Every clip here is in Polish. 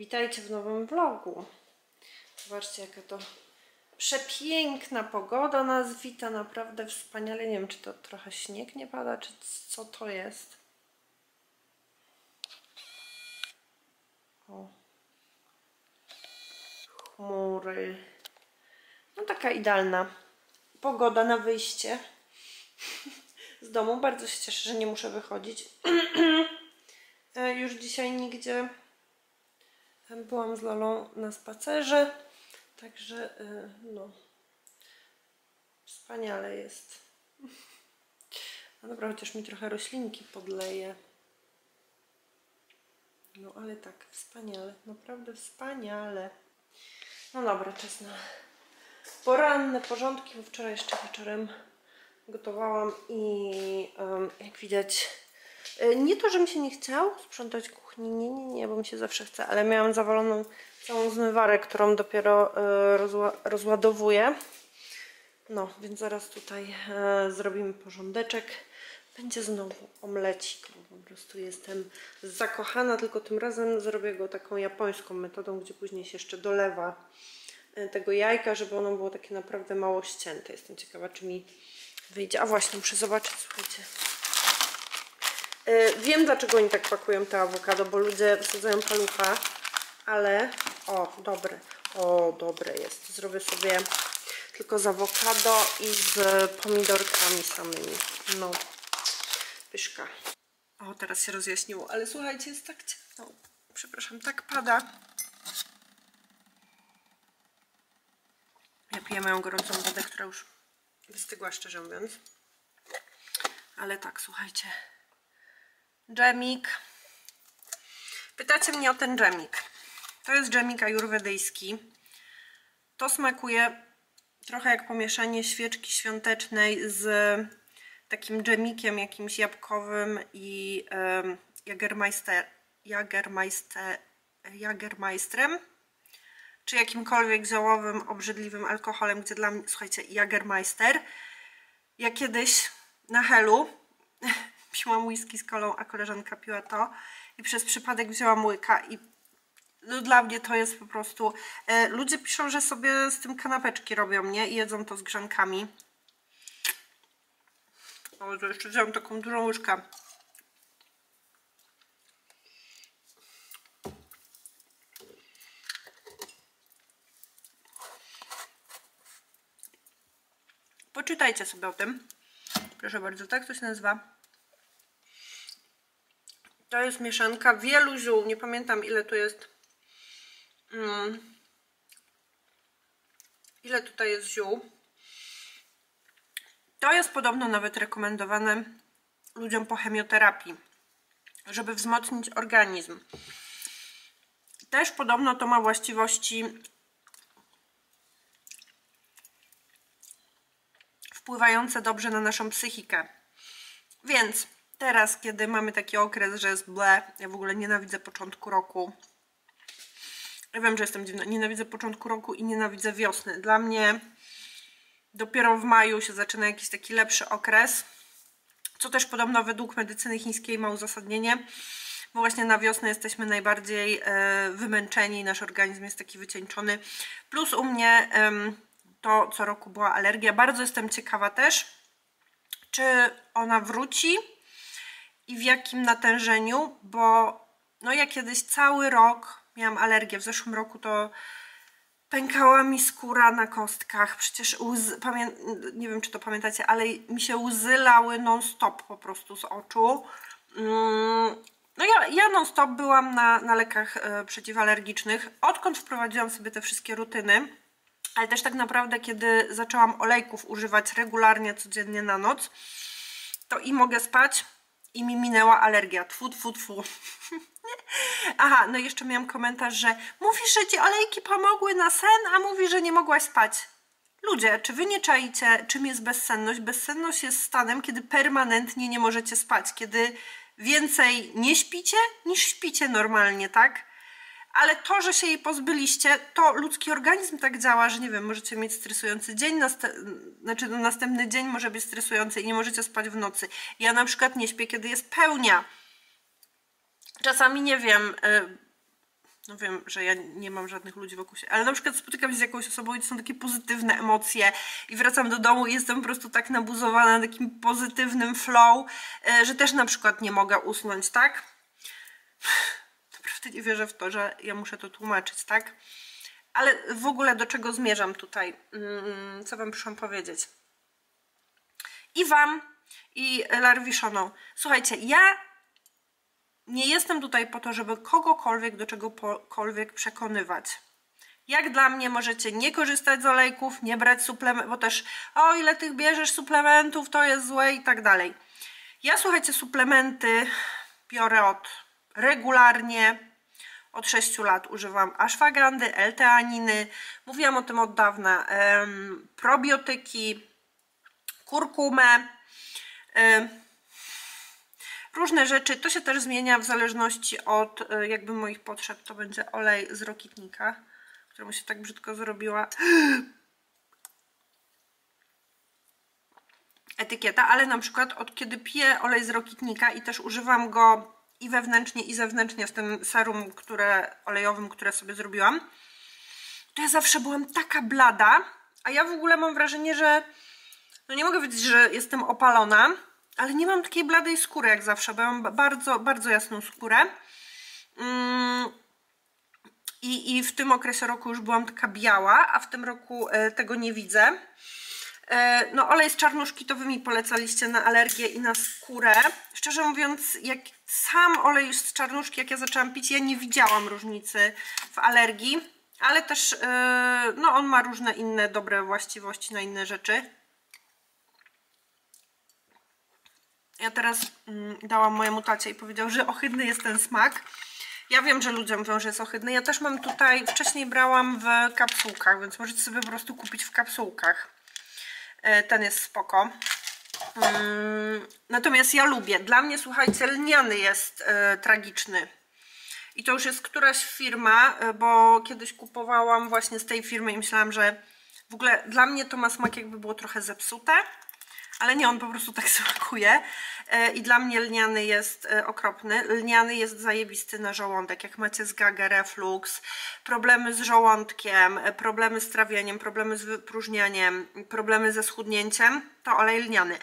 Witajcie w nowym vlogu. Zobaczcie, jaka to przepiękna pogoda nas wita, naprawdę wspaniale. Nie wiem, czy to trochę śnieg nie pada, czy co to jest. O. Chmury. No taka idealna pogoda na wyjście z domu. Bardzo się cieszę, że nie muszę wychodzić. Już dzisiaj nigdzie. Byłam z Lolą na spacerze, także no wspaniale jest. No dobra, chociaż mi trochę roślinki podleje. No ale tak, wspaniale, naprawdę wspaniale. No dobra, czas na poranne porządki, bo wczoraj jeszcze wieczorem gotowałam i jak widać, nie to, że mi się nie chciało sprzątać kuchni, nie, bo mi się zawsze chce, ale miałam zawaloną całą zmywarę, którą dopiero rozładowuję. No, więc zaraz tutaj zrobimy porządeczek. Będzie znowu omlecik, bo po prostu jestem zakochana, tylko tym razem zrobię go taką japońską metodą, gdzie później się jeszcze dolewa tego jajka, żeby ono było takie naprawdę mało ścięte. Jestem ciekawa, czy mi wyjdzie. A właśnie, muszę zobaczyć, słuchajcie. Wiem, dlaczego oni tak pakują te awokado, bo ludzie wsadzają palucha, ale dobre jest. Zrobię sobie tylko z awokado i z pomidorkami samymi. No, pyszka. O, teraz się rozjaśniło, ale słuchajcie, jest tak ciemno. Przepraszam, tak pada. Ja piję moją gorącą wodę, która już wystygła, szczerze mówiąc. Ale tak, słuchajcie. Dżemik. Pytacie mnie o ten dżemik. To jest dżemik ajurwedyjski. To smakuje trochę jak pomieszanie świeczki świątecznej z takim dżemikiem jakimś jabłkowym i Jagermeisterem, czy jakimkolwiek ziołowym, obrzydliwym alkoholem, gdzie dla mnie, słuchajcie, Jagermeister. Ja kiedyś na Helu piłam whisky z kolą, a koleżanka piła to i przez przypadek wzięłam łyka i no, dla mnie to jest po prostu... ludzie piszą, że sobie z tym kanapeczki robią, nie? I jedzą to z grzankami. O, to jeszcze wziąłem taką dużą łyżkę. Poczytajcie sobie o tym. Proszę bardzo, tak to się nazywa. To jest mieszanka wielu ziół. Nie pamiętam, ile tu jest. Ile tutaj jest ziół. To jest podobno nawet rekomendowane ludziom po chemioterapii, żeby wzmocnić organizm. Też podobno to ma właściwości wpływające dobrze na naszą psychikę. Więc teraz, kiedy mamy taki okres, że jest ble, ja w ogóle nienawidzę początku roku. Ja wiem, że jestem dziwna. Nienawidzę początku roku i nienawidzę wiosny. Dla mnie dopiero w maju się zaczyna jakiś taki lepszy okres, co też podobno według medycyny chińskiej ma uzasadnienie, bo właśnie na wiosnę jesteśmy najbardziej wymęczeni, nasz organizm jest taki wycieńczony. Plus u mnie to co roku była alergia. Bardzo jestem ciekawa też, czy ona wróci i w jakim natężeniu, bo no ja kiedyś cały rok miałam alergię. W zeszłym roku to pękała mi skóra na kostkach. Przecież nie wiem, czy to pamiętacie, ale mi się łzy lały non-stop po prostu z oczu. No ja non-stop byłam na lekach przeciwalergicznych, odkąd wprowadziłam sobie te wszystkie rutyny. Ale też tak naprawdę, kiedy zaczęłam olejków używać regularnie, codziennie na noc, to i mogę spać, i mi minęła alergia. Tfu, tfu, tfu. Aha, no i jeszcze miałam komentarz, że mówisz, że ci olejki pomogły na sen, a mówisz, że nie mogłaś spać. Ludzie, czy wy nie czaicie, czym jest bezsenność? Bezsenność jest stanem, kiedy permanentnie nie możecie spać, kiedy więcej nie śpicie, niż śpicie normalnie, tak? Ale to, że się jej pozbyliście, to ludzki organizm tak działa, że nie wiem, możecie mieć stresujący dzień, następny dzień może być stresujący i nie możecie spać w nocy. Ja na przykład nie śpię, kiedy jest pełnia. Czasami, nie wiem, No wiem, że ja nie mam żadnych ludzi wokół siebie, ale na przykład spotykam się z jakąś osobą i to są takie pozytywne emocje i wracam do domu i jestem po prostu tak nabuzowana takim pozytywnym flow, że też na przykład nie mogę usnąć, tak? Naprawdę nie wierzę w to, że ja muszę to tłumaczyć, tak? Ale w ogóle do czego zmierzam tutaj? Co wam przyszłam powiedzieć? I wam, i Larwiszoną. Słuchajcie, ja nie jestem tutaj po to, żeby kogokolwiek do czegokolwiek przekonywać. Jak dla mnie możecie nie korzystać z olejków, nie brać suplementów, bo też o ile tych bierzesz suplementów, to jest złe i tak dalej. Ja, słuchajcie, suplementy biorę regularnie, od 6 lat używam ashwagandy, L-teaniny, mówiłam o tym od dawna, probiotyki, kurkumę, różne rzeczy. To się też zmienia w zależności od jakby moich potrzeb. To będzie olej z rokitnika, któremu się tak brzydko zrobiła etykieta, ale na przykład od kiedy piję olej z rokitnika i też używam go i wewnętrznie, i zewnętrznie w tym serum olejowym, które sobie zrobiłam, to ja zawsze byłam taka blada, a ja w ogóle mam wrażenie, że no nie mogę powiedzieć, że jestem opalona, ale nie mam takiej bladej skóry jak zawsze, bo ja mam bardzo, bardzo jasną skórę. I w tym okresie roku już byłam taka biała, a w tym roku tego nie widzę. No olej z czarnuszki to wy mi polecaliście na alergię i na skórę. Szczerze mówiąc, jak sam olej z czarnuszki, jak ja zaczęłam pić, ja nie widziałam różnicy w alergii, ale też no on ma różne inne dobre właściwości na inne rzeczy. Ja teraz dałam mojemu tacie i powiedział, że ohydny jest ten smak. Ja wiem, że ludzie mówią, że jest ohydny. Ja też mam tutaj, wcześniej brałam w kapsułkach, więc możecie sobie po prostu kupić w kapsułkach. Ten jest spoko. Natomiast ja lubię. Dla mnie, słuchajcie, lniany jest tragiczny. I to już jest któraś firma, bo kiedyś kupowałam właśnie z tej firmy i myślałam, że w ogóle dla mnie to ma smak, jakby było trochę zepsute. Ale nie, on po prostu tak smakuje i dla mnie lniany jest okropny. Lniany jest zajebisty na żołądek. Jak macie zgagę, reflux, problemy z żołądkiem, problemy z trawieniem, problemy z wypróżnianiem, problemy ze schudnięciem, to olej lniany.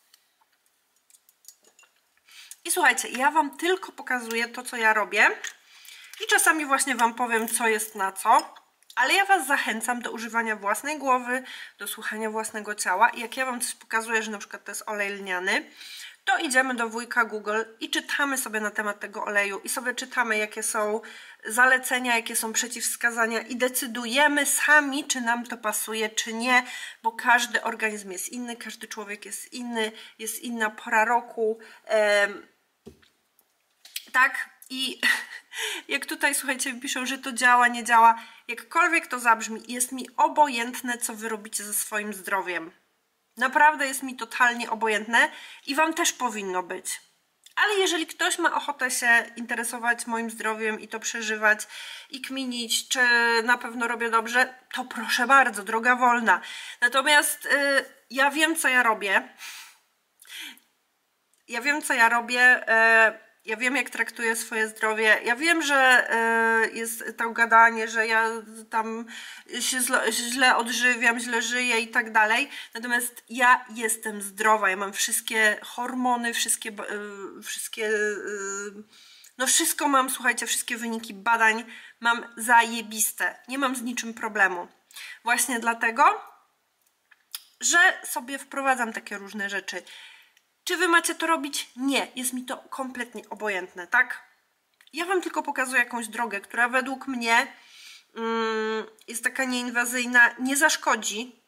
I słuchajcie, ja wam tylko pokazuję to, co ja robię i czasami właśnie wam powiem, co jest na co. Ale ja was zachęcam do używania własnej głowy, do słuchania własnego ciała. I jak ja wam coś pokazuję, że na przykład to jest olej lniany, to idziemy do wujka Google i czytamy sobie na temat tego oleju i sobie czytamy, jakie są zalecenia, jakie są przeciwwskazania i decydujemy sami, czy nam to pasuje, czy nie, bo każdy organizm jest inny, każdy człowiek jest inny, jest inna pora roku. Tak? I jak tutaj, słuchajcie, piszą, że to działa, nie działa, jakkolwiek to zabrzmi, jest mi obojętne, co wy robicie ze swoim zdrowiem. Naprawdę jest mi totalnie obojętne i wam też powinno być. Ale jeżeli ktoś ma ochotę się interesować moim zdrowiem i to przeżywać i kminić, czy na pewno robię dobrze, to proszę bardzo, droga wolna. Natomiast ja wiem, co ja robię. Ja wiem, co ja robię. Ja wiem, jak traktuję swoje zdrowie. Ja wiem, że jest to gadanie, że ja tam się źle odżywiam, źle żyję i tak dalej. Natomiast ja jestem zdrowa. Ja mam wszystkie hormony, no wszystko mam, słuchajcie, wszystkie wyniki badań mam zajebiste. Nie mam z niczym problemu. Właśnie dlatego, że sobie wprowadzam takie różne rzeczy. Czy wy macie to robić? Nie. Jest mi to kompletnie obojętne, tak? Ja wam tylko pokazuję jakąś drogę, która według mnie jest taka nieinwazyjna, nie zaszkodzi.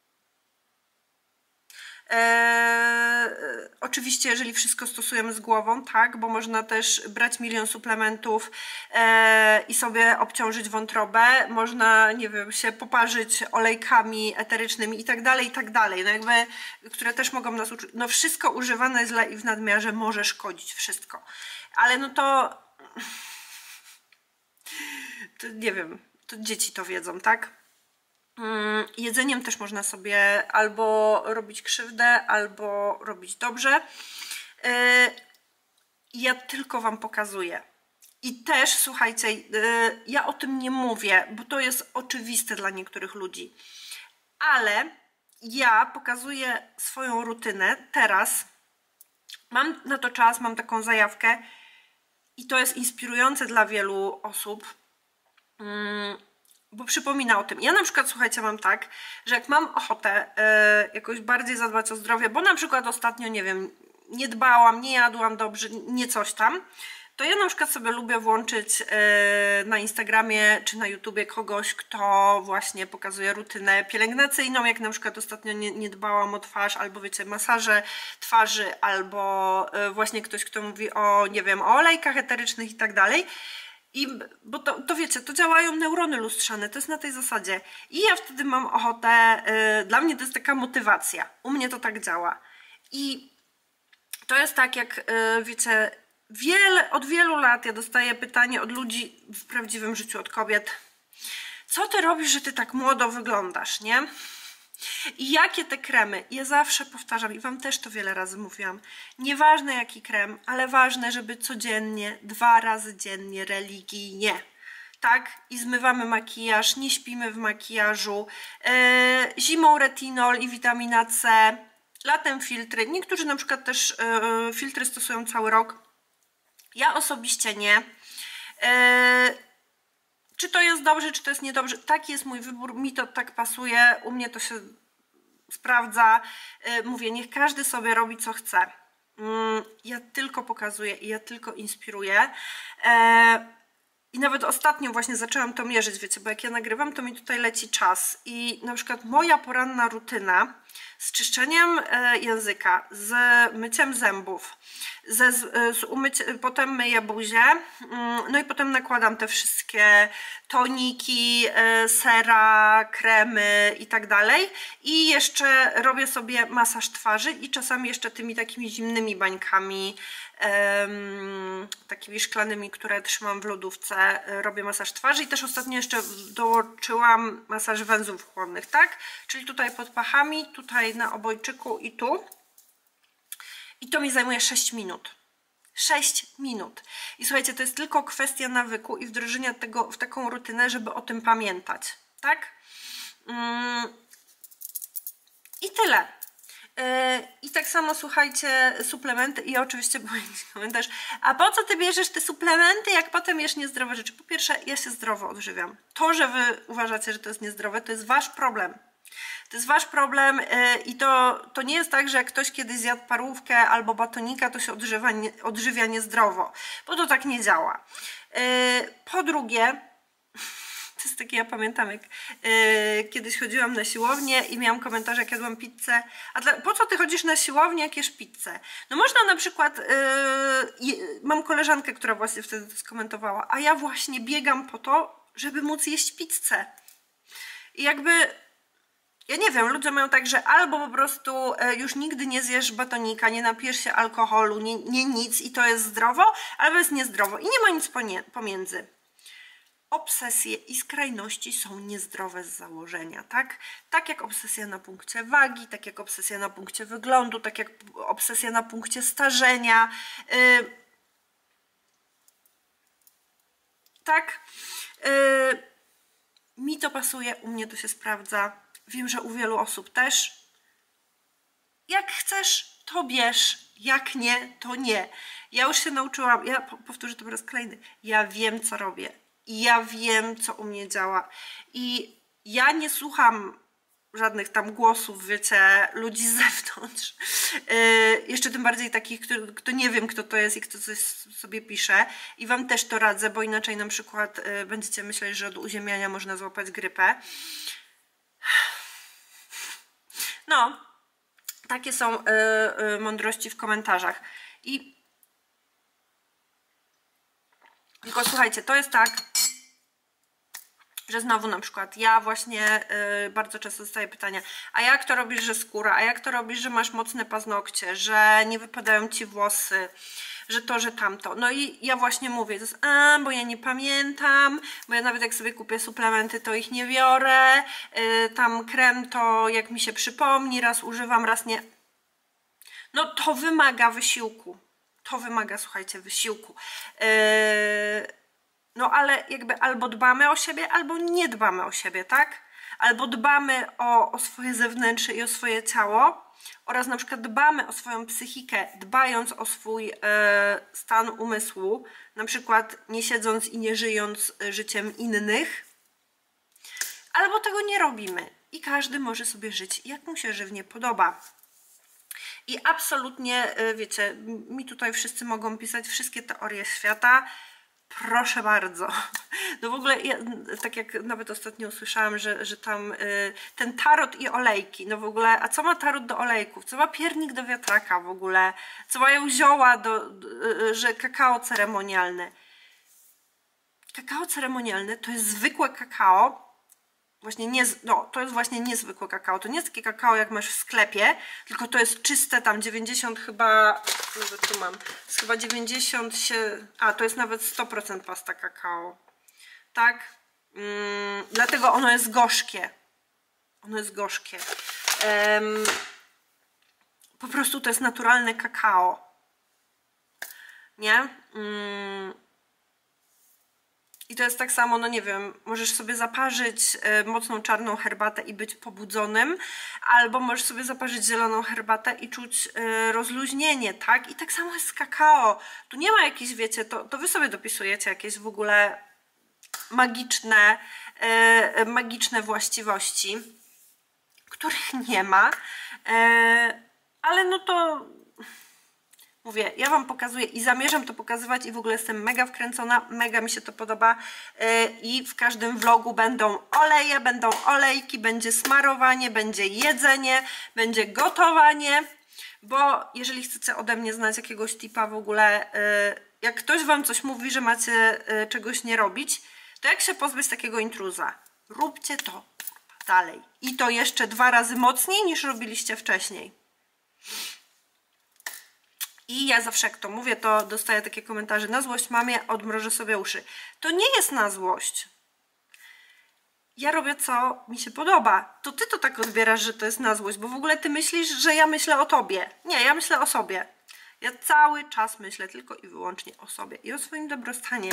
Oczywiście, jeżeli wszystko stosujemy z głową, tak, bo można też brać milion suplementów i sobie obciążyć wątrobę, można, nie wiem, się poparzyć olejkami eterycznymi i tak dalej, no jakby, które też mogą nas uczyć. No wszystko używane źle i w nadmiarze może szkodzić, wszystko. Ale no to nie wiem, to dzieci to wiedzą, tak? Jedzeniem też można sobie albo robić krzywdę, albo robić dobrze. Ja tylko wam pokazuję. I też, słuchajcie, ja o tym nie mówię, bo to jest oczywiste dla niektórych ludzi, ale ja pokazuję swoją rutynę teraz, mam na to czas, mam taką zajawkę i to jest inspirujące dla wielu osób, bo przypomina o tym. Ja na przykład, słuchajcie, mam tak, że jak mam ochotę jakoś bardziej zadbać o zdrowie, bo na przykład ostatnio, nie wiem, nie dbałam, nie jadłam dobrze, nie coś tam, to ja na przykład sobie lubię włączyć na Instagramie czy na YouTubie kogoś, kto właśnie pokazuje rutynę pielęgnacyjną, jak na przykład ostatnio nie dbałam o twarz, albo wiecie, masaże twarzy, albo właśnie ktoś, kto mówi o, nie wiem, o olejkach eterycznych i tak dalej. Bo to wiecie, to działają neurony lustrzane, to jest na tej zasadzie. I ja wtedy mam ochotę, dla mnie to jest taka motywacja, u mnie to tak działa. I to jest tak, jak wiecie, od wielu lat ja dostaję pytanie od ludzi w prawdziwym życiu, od kobiet: co ty robisz, że ty tak młodo wyglądasz, nie? I jakie te kremy? Ja zawsze powtarzam i wam też to wiele razy mówiłam. Nieważne jaki krem, ale ważne, żeby codziennie, 2 razy dziennie, religijnie. Tak? I zmywamy makijaż, nie śpimy w makijażu. Zimą retinol i witamina C. Latem filtry. Niektórzy na przykład też filtry stosują cały rok. Ja osobiście nie. Czy to jest dobrze, czy to jest niedobrze? Taki jest mój wybór, mi to tak pasuje, u mnie to się sprawdza. Mówię, niech każdy sobie robi co chce. Ja tylko pokazuję i ja tylko inspiruję. I nawet ostatnio właśnie zaczęłam to mierzyć, wiecie, bo jak ja nagrywam, to mi tutaj leci czas. I na przykład moja poranna rutyna z czyszczeniem języka, z myciem zębów, potem myję buzię, no i potem nakładam te wszystkie toniki, sera, kremy i tak dalej. I jeszcze robię sobie masaż twarzy i czasami jeszcze tymi takimi zimnymi bańkami, takimi szklanymi, które trzymam w lodówce, robię masaż twarzy. I też ostatnio jeszcze dołączyłam masaż węzłów chłonnych, tak? Czyli tutaj pod pachami, tutaj na obojczyku i tu. I to mi zajmuje 6 minut. 6 minut. I słuchajcie, to jest tylko kwestia nawyku i wdrożenia tego w taką rutynę, żeby o tym pamiętać, tak? I tyle. I tak samo, słuchajcie, suplementy. I oczywiście był jakiś komentarz: a po co ty bierzesz te suplementy, jak potem jesz niezdrowe rzeczy? Po pierwsze, ja się zdrowo odżywiam. To, że wy uważacie, że to jest niezdrowe, to jest wasz problem. To jest wasz problem i to nie jest tak, że jak ktoś kiedyś zjadł parówkę albo batonika, to się odżywia niezdrowo, bo to tak nie działa. Po drugie, to jest takie, ja pamiętam, jak kiedyś chodziłam na siłownię i miałam komentarze, jak jadłam pizzę: a po co ty chodzisz na siłownię, jak jesz pizzę? No można na przykład, mam koleżankę, która właśnie wtedy to skomentowała: a ja właśnie biegam po to, żeby móc jeść pizzę. I jakby, ja nie wiem, ludzie mają tak, że albo po prostu już nigdy nie zjesz batonika, nie napijesz się alkoholu, nie nic i to jest zdrowo, albo jest niezdrowo i nie ma nic pomiędzy. Obsesje i skrajności są niezdrowe z założenia, tak? Tak jak obsesja na punkcie wagi, tak jak obsesja na punkcie wyglądu, tak jak obsesja na punkcie starzenia. Tak? Mi to pasuje, u mnie to się sprawdza. Wiem, że u wielu osób też. Jak chcesz, to bierz. Jak nie, to nie. Ja już się nauczyłam, ja powtórzę to po raz kolejny. Ja wiem, co robię. I ja wiem, co u mnie działa. I ja nie słucham żadnych tam głosów, wiecie, ludzi z zewnątrz. Jeszcze tym bardziej takich, kto nie wiem, kto to jest i kto coś sobie pisze. I wam też to radzę, bo inaczej na przykład będziecie myśleć, że od uziemiania można złapać grypę. No, takie są mądrości w komentarzach. I tylko słuchajcie, to jest tak, że znowu na przykład ja właśnie bardzo często dostaję pytania: a jak to robisz, że skóra, a jak to robisz, że masz mocne paznokcie, że nie wypadają ci włosy, że to, że tamto. No i ja właśnie mówię, to jest: bo ja nie pamiętam, bo ja nawet jak sobie kupię suplementy, to ich nie biorę, tam krem to jak mi się przypomni, raz używam, raz nie. No to wymaga wysiłku. To wymaga, słuchajcie, wysiłku. No ale jakby albo dbamy o siebie, albo nie dbamy o siebie, tak? Albo dbamy o swoje zewnętrzne i o swoje ciało oraz na przykład dbamy o swoją psychikę, dbając o swój stan umysłu, na przykład nie siedząc i nie żyjąc życiem innych, albo tego nie robimy i każdy może sobie żyć jak mu się żywnie podoba. I absolutnie, wiecie, mi tutaj wszyscy mogą pisać wszystkie teorie świata. Proszę bardzo. No w ogóle, ja, tak jak nawet ostatnio usłyszałam, że tam ten tarot i olejki, no w ogóle, a co ma tarot do olejków? Co ma piernik do wiatraka w ogóle? Co mają zioła że kakao ceremonialne? Kakao ceremonialne to jest zwykłe kakao, właśnie to jest właśnie niezwykłe kakao. To nie jest takie kakao, jak masz w sklepie, tylko to jest czyste, tam 90 chyba, nawet tu mam, jest chyba 90 to jest nawet 100% pasta kakao. Tak? Dlatego ono jest gorzkie. Ono jest gorzkie. Po prostu to jest naturalne kakao. Nie? I to jest tak samo, no nie wiem, możesz sobie zaparzyć mocną czarną herbatę i być pobudzonym, albo możesz sobie zaparzyć zieloną herbatę i czuć rozluźnienie, tak? I tak samo jest z kakao. Tu nie ma jakichś, wiecie, to wy sobie dopisujecie jakieś w ogóle magiczne właściwości, których nie ma, ale no to... Mówię, ja wam pokazuję i zamierzam to pokazywać i w ogóle jestem mega wkręcona, mega mi się to podoba i w każdym vlogu będą oleje, będą olejki, będzie smarowanie, będzie jedzenie, będzie gotowanie, bo jeżeli chcecie ode mnie znać jakiegoś tipa w ogóle, jak ktoś wam coś mówi, że macie czegoś nie robić, to jak się pozbyć takiego intruza? Róbcie to dalej i to jeszcze 2 razy mocniej niż robiliście wcześniej. I ja zawsze jak to mówię, to dostaję takie komentarze: na złość mamie, odmrożę sobie uszy. To nie jest na złość. Ja robię, co mi się podoba. To ty to tak odbierasz, że to jest na złość, bo w ogóle ty myślisz, że ja myślę o tobie. Nie, ja myślę o sobie. Ja cały czas myślę tylko i wyłącznie o sobie i o swoim dobrostanie.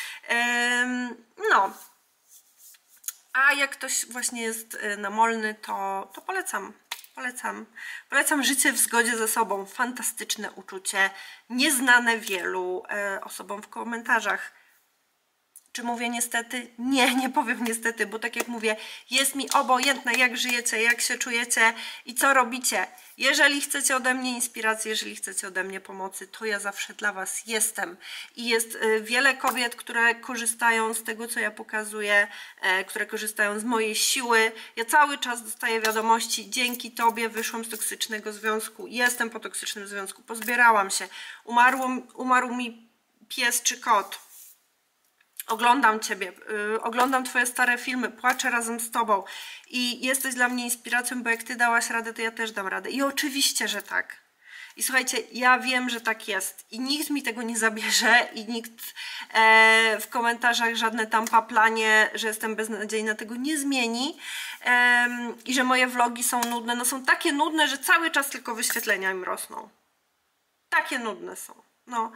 No. A jak ktoś właśnie jest namolny, to polecam. Polecam życie w zgodzie ze sobą. Fantastyczne uczucie, nieznane wielu osobom w komentarzach. Czy mówię niestety? Nie, nie powiem niestety, bo tak jak mówię, jest mi obojętne, jak żyjecie, jak się czujecie i co robicie. Jeżeli chcecie ode mnie inspiracji, jeżeli chcecie ode mnie pomocy, to ja zawsze dla was jestem. I jest wiele kobiet, które korzystają z tego, co ja pokazuję, które korzystają z mojej siły. Ja cały czas dostaję wiadomości: dzięki tobie wyszłam z toksycznego związku, jestem po toksycznym związku, pozbierałam się, umarł mi pies czy kot. Oglądam ciebie, oglądam twoje stare filmy, płaczę razem z tobą i jesteś dla mnie inspiracją, bo jak ty dałaś radę, to ja też dam radę. I oczywiście, że tak. I słuchajcie, ja wiem, że tak jest i nikt mi tego nie zabierze i nikt w komentarzach żadne tam paplanie, że jestem beznadziejna, tego nie zmieni i że moje vlogi są nudne. No są takie nudne, że cały czas tylko wyświetlenia im rosną. Takie nudne są. No.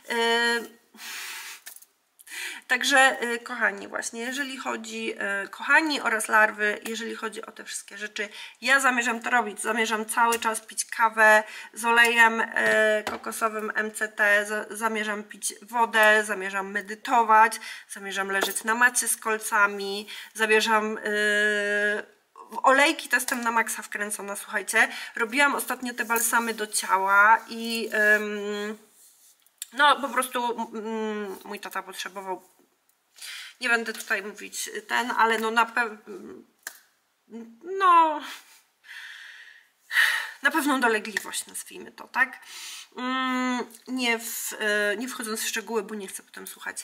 Także kochani, właśnie jeżeli chodzi, kochani oraz larwy, jeżeli chodzi o te wszystkie rzeczy, ja zamierzam to robić, zamierzam cały czas pić kawę z olejem kokosowym MCT, zamierzam pić wodę, zamierzam medytować, zamierzam leżeć na macie z kolcami, zamierzam... olejki to jestem na maksa wkręcona, słuchajcie. Robiłam ostatnio te balsamy do ciała i... no po prostu mój tata potrzebował, nie będę tutaj mówić ale no na pewną dolegliwość, nazwijmy to, tak? Nie wchodząc w szczegóły, bo nie chcę potem słuchać.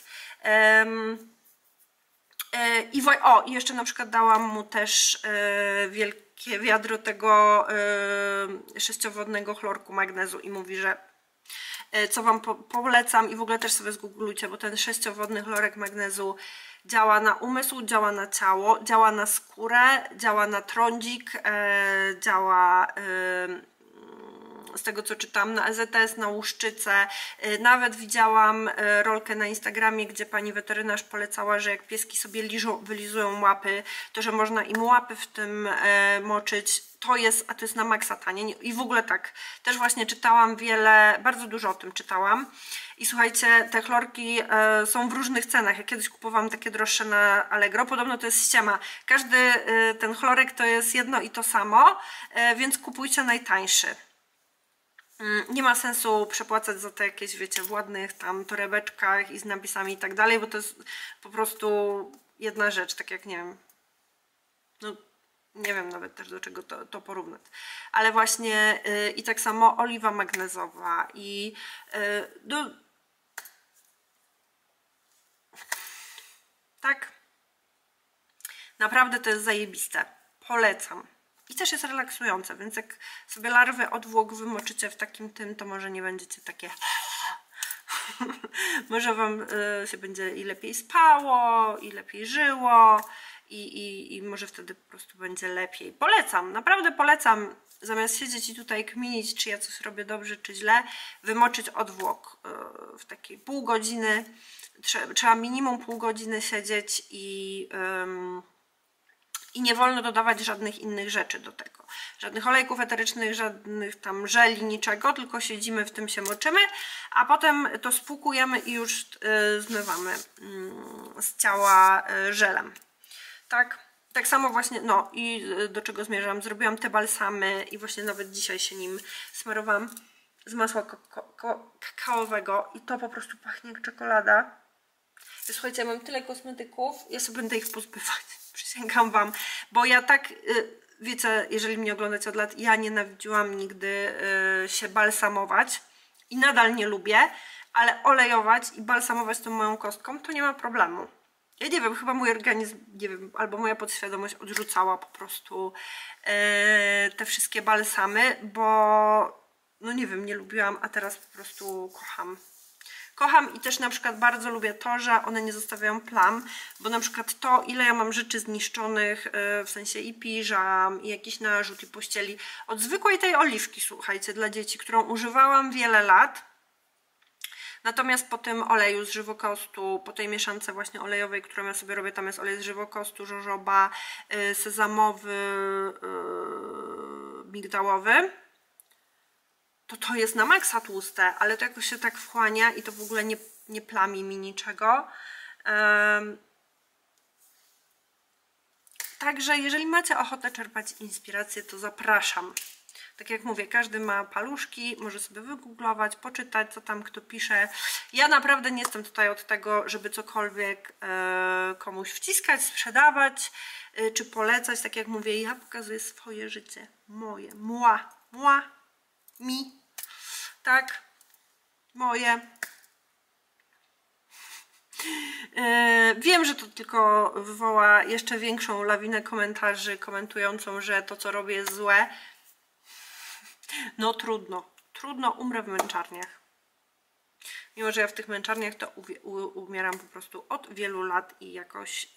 I jeszcze na przykład dałam mu też wielkie wiadro tego 6-wodnego chlorku magnezu i mówi, że co wam polecam i w ogóle też sobie zgooglujcie, bo ten 6-wodny chlorek magnezu działa na umysł, działa na ciało, działa na skórę, działa na trądzik, działa z tego co czytam, na EZS, na Łuszczycę. Nawet widziałam rolkę na Instagramie, gdzie pani weterynarz polecała, że jak pieski sobie wylizują łapy, to że można im łapy w tym moczyć. To jest na maksa tanie. I w ogóle tak, też właśnie czytałam bardzo dużo o tym czytałam. I słuchajcie, te chlorki są w różnych cenach. Ja kiedyś kupowałam takie droższe na Allegro. Podobno to jest ściema. Każdy ten chlorek to jest jedno i to samo, więc kupujcie najtańszy. Nie ma sensu przepłacać za te jakieś, wiecie, w ładnych tam torebeczkach i z napisami i tak dalej, bo to jest po prostu jedna rzecz, tak jak nie wiem. No, nie wiem nawet też do czego to porównać. Ale właśnie i tak samo oliwa magnezowa i tak. Naprawdę to jest zajebiste. Polecam. I też jest relaksujące, więc jak sobie larwy odwłok wymoczycie w takim tym, to może nie będziecie takie... może wam się będzie i lepiej spało, i lepiej żyło, i może wtedy po prostu będzie lepiej. Polecam, naprawdę polecam. Zamiast siedzieć i tutaj kminić, czy ja coś robię dobrze, czy źle, wymoczyć odwłok w takiej pół godziny. Trzeba minimum pół godziny siedzieć i nie wolno dodawać żadnych innych rzeczy do tego. Żadnych olejków eterycznych, żadnych tam żeli, niczego, tylko siedzimy w tym, się moczymy, a potem to spłukujemy i już zmywamy z ciała żelem. Tak? Tak samo właśnie, no i do czego zmierzam, zrobiłam te balsamy i właśnie nawet dzisiaj się nim smarowałam z masła kakaowego i to po prostu pachnie jak czekolada. Słuchajcie, ja mam tyle kosmetyków, ja sobie będę ich pozbywać, przysięgam wam, bo ja tak, wiecie, jeżeli mnie oglądacie od lat, ja nienawidziłam nigdy się balsamować i nadal nie lubię, ale olejować i balsamować tą moją kostką to nie ma problemu. Ja nie wiem, chyba mój organizm, nie wiem, albo moja podświadomość odrzucała po prostu te wszystkie balsamy, bo no nie wiem, nie lubiłam, a teraz po prostu kocham. Kocham i też na przykład bardzo lubię to, że one nie zostawiają plam, bo na przykład to, ile ja mam rzeczy zniszczonych, w sensie i piżam, i jakiś narzut, i pościeli, od zwykłej tej oliwki, słuchajcie, dla dzieci, którą używałam wiele lat, natomiast po tym oleju z żywokostu, po tej mieszance właśnie olejowej, którą ja sobie robię, tam jest olej z żywokostu, żożoba, sezamowy, migdałowy, to jest na maksa tłuste, ale to jakoś się tak wchłania i to w ogóle nie plami mi niczego. Także jeżeli macie ochotę czerpać inspirację, to zapraszam. Tak jak mówię, każdy ma paluszki, może sobie wygooglować, poczytać, co tam kto pisze. Ja naprawdę nie jestem tutaj od tego, żeby cokolwiek komuś wciskać, sprzedawać, czy polecać. Tak jak mówię, ja pokazuję swoje życie, moje, mi, tak, moje. Wiem, że to tylko wywoła jeszcze większą lawinę komentarzy komentującą, że to co robię jest złe. No trudno, umrę w męczarniach. Mimo że ja w tych męczarniach to umieram po prostu od wielu lat i jakoś...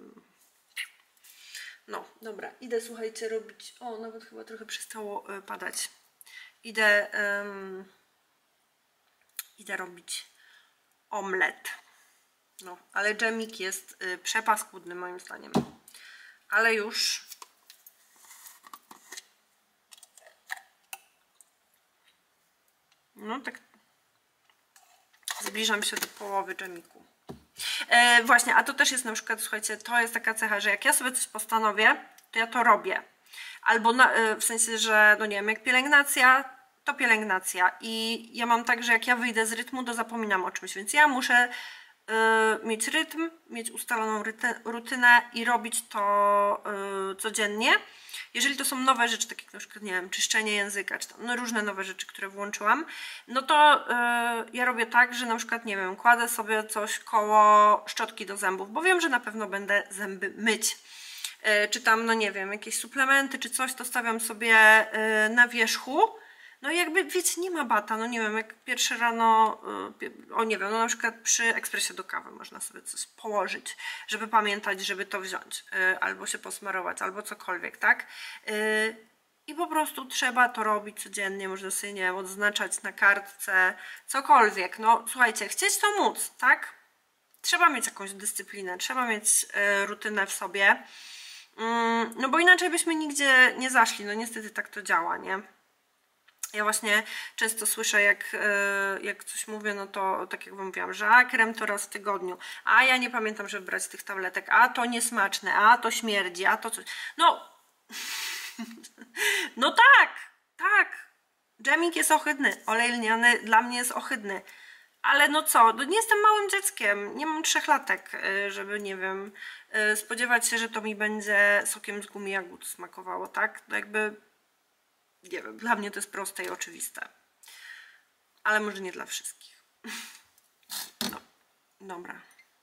No, dobra, idę, słuchajcie, robić... O, nawet chyba trochę przestało padać. Idę robić omlet. No, ale dżemik jest przepaskudny moim zdaniem. Ale już... No tak... Zbliżam się do połowy dżemiku. Właśnie, a to też jest na przykład, słuchajcie, to jest taka cecha, że jak ja sobie coś postanowię, to ja to robię. Albo w sensie, że no nie wiem, jak pielęgnacja, to pielęgnacja. I ja mam tak, że jak ja wyjdę z rytmu, to zapominam o czymś, więc ja muszę mieć rytm, mieć ustaloną rutynę i robić to codziennie. Jeżeli to są nowe rzeczy, takie jak na przykład, nie wiem, czyszczenie języka, czy tam, no różne nowe rzeczy, które włączyłam, no to ja robię tak, że na przykład, nie wiem, kładę sobie coś koło szczotki do zębów, bo wiem, że na pewno będę zęby myć. Czy tam, no nie wiem, jakieś suplementy, czy coś, to stawiam sobie na wierzchu. No i jakby, wiecie, nie ma bata, no nie wiem, jak pierwsze rano, o nie wiem, no na przykład przy ekspresie do kawy można sobie coś położyć, żeby pamiętać, żeby to wziąć, albo się posmarować, albo cokolwiek, tak? I po prostu trzeba to robić codziennie, można sobie, nie wiem, odznaczać na kartce, cokolwiek. No słuchajcie, chcieć to móc, tak? Trzeba mieć jakąś dyscyplinę, trzeba mieć rutynę w sobie, no bo inaczej byśmy nigdzie nie zaszli, no niestety tak to działa, nie? Ja właśnie często słyszę, jak coś mówię, no to tak jak wam mówiłam, że krem to raz w tygodniu, a ja nie pamiętam, żeby brać tych tabletek, a to niesmaczne, a to śmierdzi, a to coś. No, no tak, tak. Dżemik jest ohydny, olej lniany dla mnie jest ohydny. Ale no co, no nie jestem małym dzieckiem, nie mam 3 latek, żeby, nie wiem, spodziewać się, że to mi będzie sokiem z gumi jagód smakowało, tak? No jakby, nie wiem, dla mnie to jest proste i oczywiste. Ale może nie dla wszystkich. No, dobra.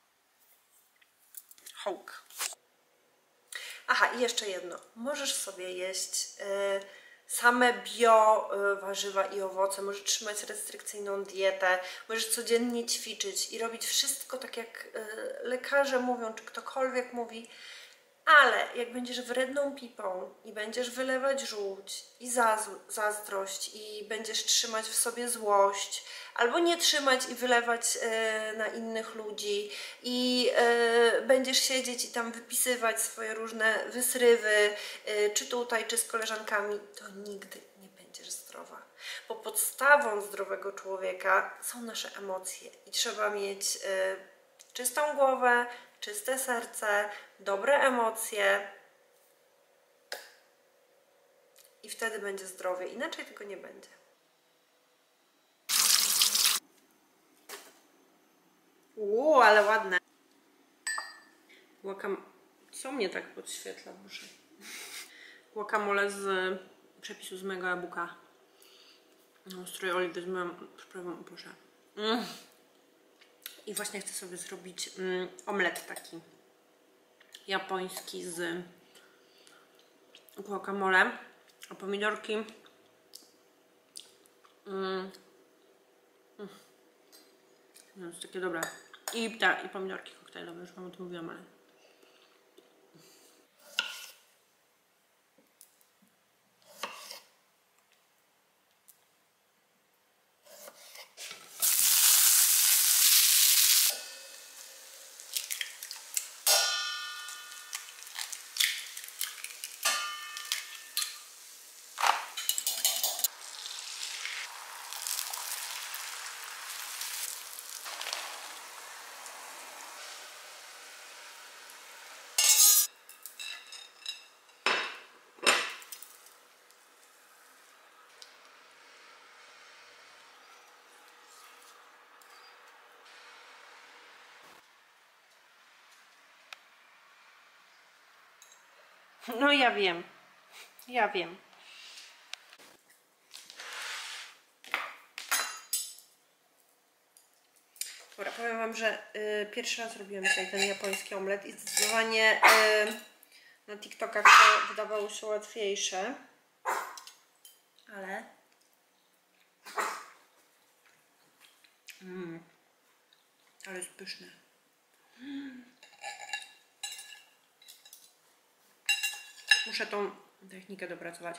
Hołk. Aha, i jeszcze jedno. Możesz sobie jeść same bio warzywa i owoce, możesz trzymać restrykcyjną dietę, możesz codziennie ćwiczyć i robić wszystko tak jak lekarze mówią, czy ktokolwiek mówi, ale jak będziesz wredną pipą i będziesz wylewać żółć i zazdrość i będziesz trzymać w sobie złość, albo nie trzymać i wylewać na innych ludzi i będziesz siedzieć i tam wypisywać swoje różne wysrywy, czy tutaj, czy z koleżankami, to nigdy nie będziesz zdrowa. Bo podstawą zdrowego człowieka są nasze emocje i trzeba mieć czystą głowę, czyste serce, dobre emocje i wtedy będzie zdrowie. Inaczej tego nie będzie. Ale ładne. Co mnie tak podświetla, Boże? Guacamole z przepisu z mego e-booka. No, strój oliwy z moją przyprawą, Boże. I właśnie chcę sobie zrobić omlet taki japoński z guacamole, a pomidorki no, jest takie dobre. I pomidorki koktajlowe, już wam o tym mówiłam, ale no ja wiem. Dobra, powiem wam, że pierwszy raz robiłam dzisiaj ten japoński omlet i zdecydowanie na TikTokach to wydawało się łatwiejsze. Ale ale jest pyszne. Muszę tą technikę dopracować.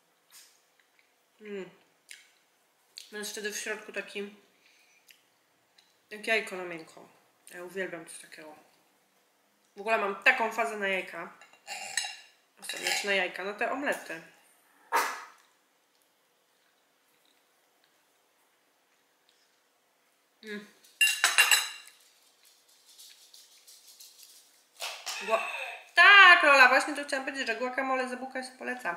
Jest wtedy w środku taki jak jajko na miękko. Ja uwielbiam coś takiego. W ogóle mam taką fazę na jajka. Znaczy na jajka, na te omlety. Tak, Lola, właśnie to chciałam powiedzieć, że guacamole z e-booka się poleca.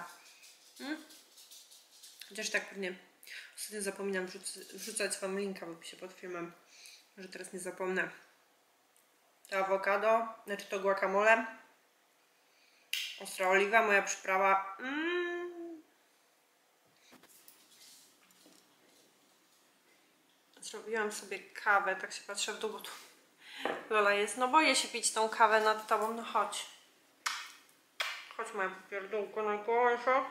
Chociaż tak pewnie ostatnio zapominam wrzucać wam linka w opisie pod filmem, że teraz nie zapomnę. To awokado, znaczy to guacamole, ostra oliwa, moja przyprawa. Zrobiłam sobie kawę, tak się patrzę w dół, bo tu Lola jest. No boję się pić tą kawę nad tobą, no chodź. Chodź moja pierdółko najgorsza.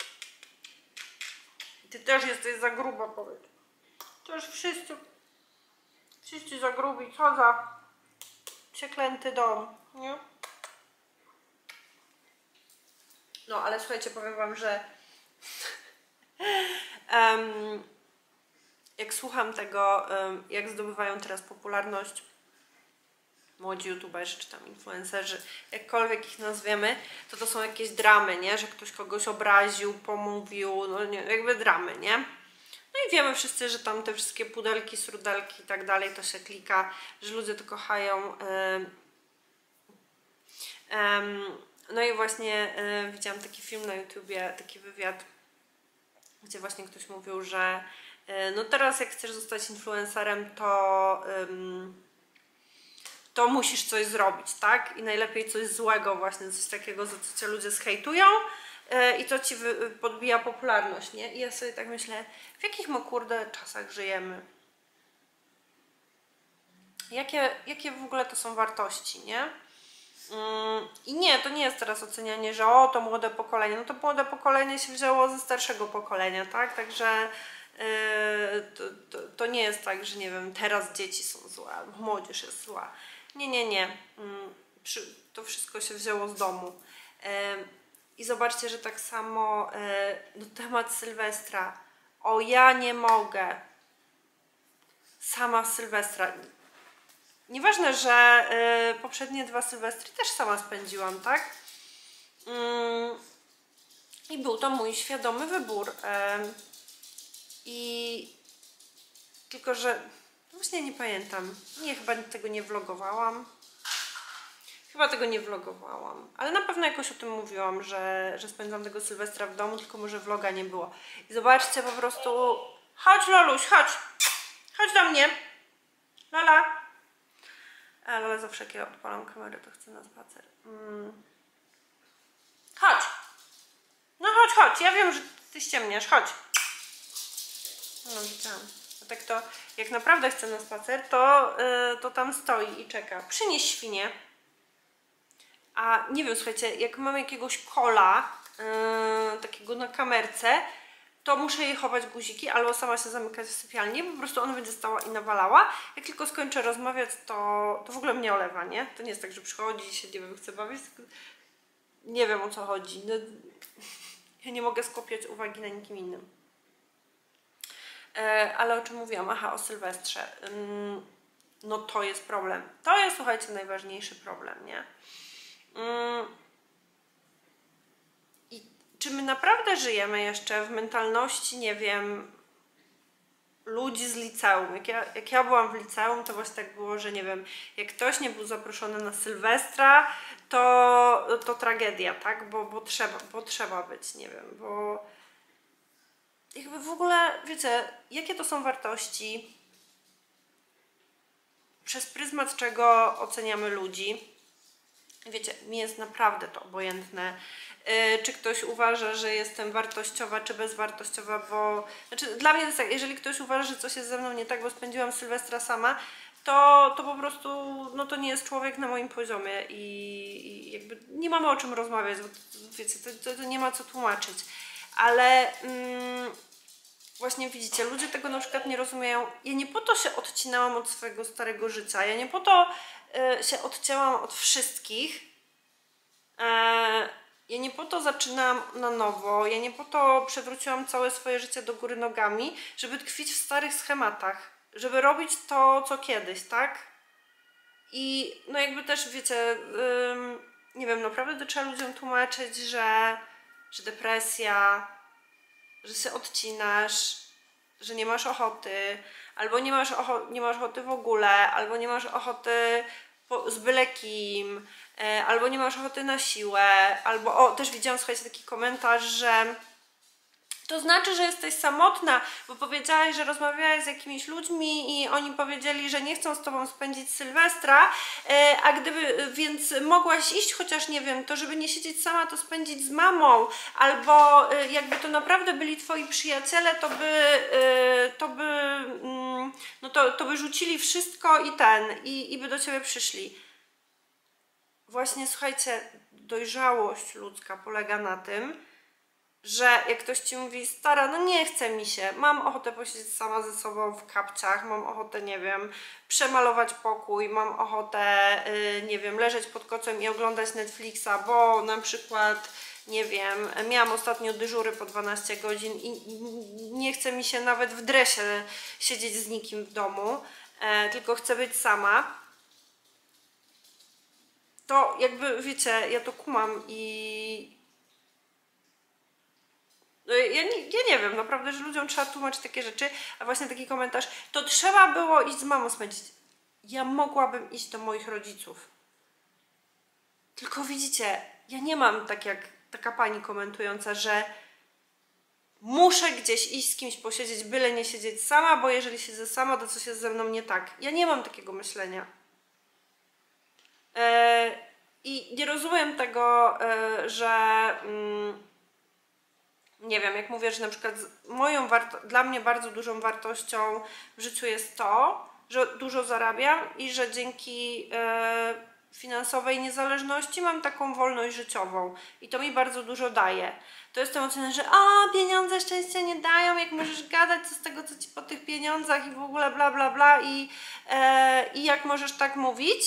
Ty też jesteś za gruba, powiedz. Też wszyscy za grubi, co za przeklęty dom, nie? No ale słuchajcie, powiem wam, że Jak słucham tego, jak zdobywają teraz popularność młodzi youtuberzy czy tam influencerzy, jakkolwiek ich nazwiemy, to są jakieś dramy, nie? Że ktoś kogoś obraził, pomówił, no nie, jakby dramy, nie? No i wiemy wszyscy, że tam te wszystkie pudelki, srudelki i tak dalej, to się klika, że ludzie to kochają. No i właśnie widziałam taki film na YouTubie, taki wywiad, gdzie właśnie ktoś mówił, że no teraz jak chcesz zostać influencerem, to musisz coś zrobić, tak? I najlepiej coś złego właśnie, coś takiego, za co cię ludzie zhejtują i to ci podbija popularność, nie? I ja sobie tak myślę, w jakich my kurde czasach żyjemy? Jakie w ogóle to są wartości, nie? I nie, to nie jest teraz ocenianie, że o, to młode pokolenie. No to młode pokolenie się wzięło ze starszego pokolenia, tak? Także to nie jest tak, że nie wiem, teraz dzieci są złe, albo młodzież jest zła. Nie. To wszystko się wzięło z domu. I zobaczcie, że tak samo no, temat Sylwestra. O, ja nie mogę. Sama Sylwestra. Nieważne, że poprzednie 2 Sylwestry też sama spędziłam, tak? I był to mój świadomy wybór. I tylko, że właśnie nie pamiętam. Nie, chyba tego nie vlogowałam. Ale na pewno jakoś o tym mówiłam, że spędzam tego Sylwestra w domu, tylko może vloga nie było. I zobaczcie po prostu... Chodź Loluś, chodź! Chodź do mnie! Lola! Ale zawsze jak ja odpalam kamerę, to chcę na spacer. Chodź! No chodź, ja wiem, że ty ściemniasz, chodź! No widziałam. A tak to, jak naprawdę chce na spacer, to tam stoi i czeka. Przynieś świnię. A nie wiem, słuchajcie, jak mam jakiegoś kola, takiego na kamerce, to muszę jej chować guziki, albo sama się zamykać w sypialni, po prostu ona będzie stała i nawalała. Jak tylko skończę rozmawiać, to w ogóle mnie olewa, nie? To nie jest tak, że przychodzi i się, nie wiem, chce bawić, tylko nie wiem, o co chodzi. No, ja nie mogę skupiać uwagi na nikim innym. Ale o czym mówiłam? Aha, o Sylwestrze. No to jest problem. To jest, słuchajcie, najważniejszy problem, nie? I czy my naprawdę żyjemy jeszcze w mentalności, nie wiem, ludzi z liceum? Jak ja byłam w liceum, to właśnie tak było, że nie wiem, jak ktoś nie był zaproszony na Sylwestra, to tragedia, tak? Bo trzeba być, nie wiem, bo jakby w ogóle, wiecie, jakie to są wartości, przez pryzmat czego oceniamy ludzi. Wiecie, mi jest naprawdę to obojętne, czy ktoś uważa, że jestem wartościowa, czy bezwartościowa, bo... Znaczy, dla mnie to jest tak, jeżeli ktoś uważa, że coś jest ze mną nie tak, bo spędziłam Sylwestra sama, to po prostu, no to nie jest człowiek na moim poziomie i jakby nie mamy o czym rozmawiać, bo wiecie, to nie ma co tłumaczyć. Ale właśnie widzicie, ludzie tego na przykład nie rozumieją. Ja nie po to się odcinałam od swojego starego życia, ja nie po to się odcięłam od wszystkich, ja nie po to zaczynam na nowo, ja nie po to przewróciłam całe swoje życie do góry nogami, żeby tkwić w starych schematach, żeby robić to, co kiedyś, tak? I no jakby też, wiecie, nie wiem, naprawdę to trzeba ludziom tłumaczyć, że depresja, że się odcinasz, że nie masz ochoty, albo nie masz ochoty w ogóle, albo nie masz ochoty z byle kim, albo nie masz ochoty na siłę, albo też widziałam, słuchajcie, taki komentarz, że to znaczy, że jesteś samotna, bo powiedziałaś, że rozmawiałaś z jakimiś ludźmi i oni powiedzieli, że nie chcą z tobą spędzić Sylwestra, a gdyby, więc mogłaś iść, chociaż nie wiem, to żeby nie siedzieć sama, to spędzić z mamą, albo jakby to naprawdę byli twoi przyjaciele, to by rzucili wszystko i by do ciebie przyszli. Właśnie, słuchajcie, dojrzałość ludzka polega na tym, że jak ktoś ci mówi, stara, no nie chce mi się, mam ochotę posiedzieć sama ze sobą w kapciach, mam ochotę, nie wiem, przemalować pokój, mam ochotę, nie wiem, leżeć pod kocem i oglądać Netflixa, bo na przykład, nie wiem, miałam ostatnio dyżury po 12 godzin i nie chce mi się nawet w dresie siedzieć z nikim w domu, tylko chcę być sama, to jakby, wiecie, ja to kumam i ja nie wiem, naprawdę, że ludziom trzeba tłumaczyć takie rzeczy, a właśnie taki komentarz, to trzeba było iść z mamą spędzić. Ja mogłabym iść do moich rodziców. Tylko widzicie, ja nie mam tak jak taka pani komentująca, że muszę gdzieś iść z kimś posiedzieć, byle nie siedzieć sama, bo jeżeli siedzę sama, to coś jest ze mną nie tak. Ja nie mam takiego myślenia. I nie rozumiem tego, że... nie wiem, jak mówię, że na przykład dla mnie bardzo dużą wartością w życiu jest to, że dużo zarabiam i że dzięki finansowej niezależności mam taką wolność życiową i to mi bardzo dużo daje. To jest to ocena, że pieniądze szczęścia nie dają, jak możesz gadać, co z tego, co ci po tych pieniądzach i w ogóle bla bla bla i jak możesz tak mówić?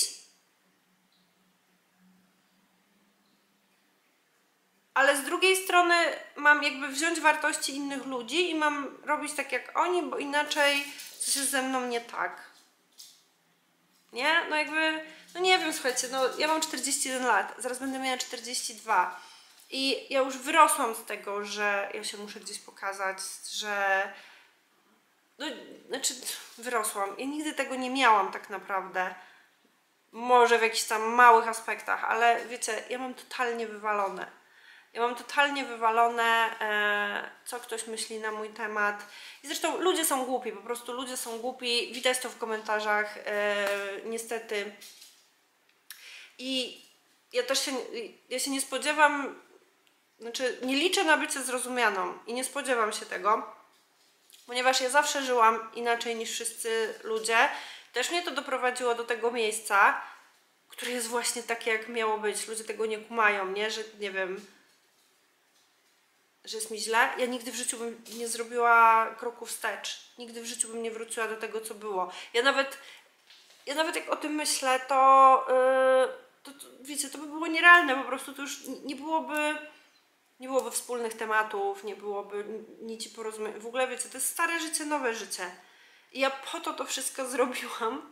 Ale z drugiej strony mam jakby wziąć wartości innych ludzi i mam robić tak jak oni, bo inaczej coś jest ze mną nie tak. Nie? No jakby, no nie wiem, słuchajcie, no ja mam 41 lat, zaraz będę miała 42 i ja już wyrosłam z tego, że ja się muszę gdzieś pokazać, że... No, znaczy, wyrosłam. Ja nigdy tego nie miałam tak naprawdę. Może w jakichś tam małych aspektach, ale wiecie, ja mam totalnie wywalone. Ja mam totalnie wywalone, co ktoś myśli na mój temat. I zresztą ludzie są głupi, po prostu ludzie są głupi. Widać to w komentarzach, niestety. I ja się nie spodziewam, znaczy nie liczę na bycie zrozumianą i nie spodziewam się tego, ponieważ ja zawsze żyłam inaczej niż wszyscy ludzie. Też mnie to doprowadziło do tego miejsca, które jest właśnie takie, jak miało być. Ludzie tego nie kumają, nie? Że nie wiem, że jest mi źle. Ja nigdy w życiu bym nie zrobiła kroku wstecz. Nigdy w życiu bym nie wróciła do tego, co było. Ja nawet jak o tym myślę, to wiecie, to by było nierealne. Po prostu to już nie byłoby wspólnych tematów, nie byłoby nici porozumień. W ogóle, wiecie, to jest stare życie, nowe życie. I ja po to wszystko zrobiłam,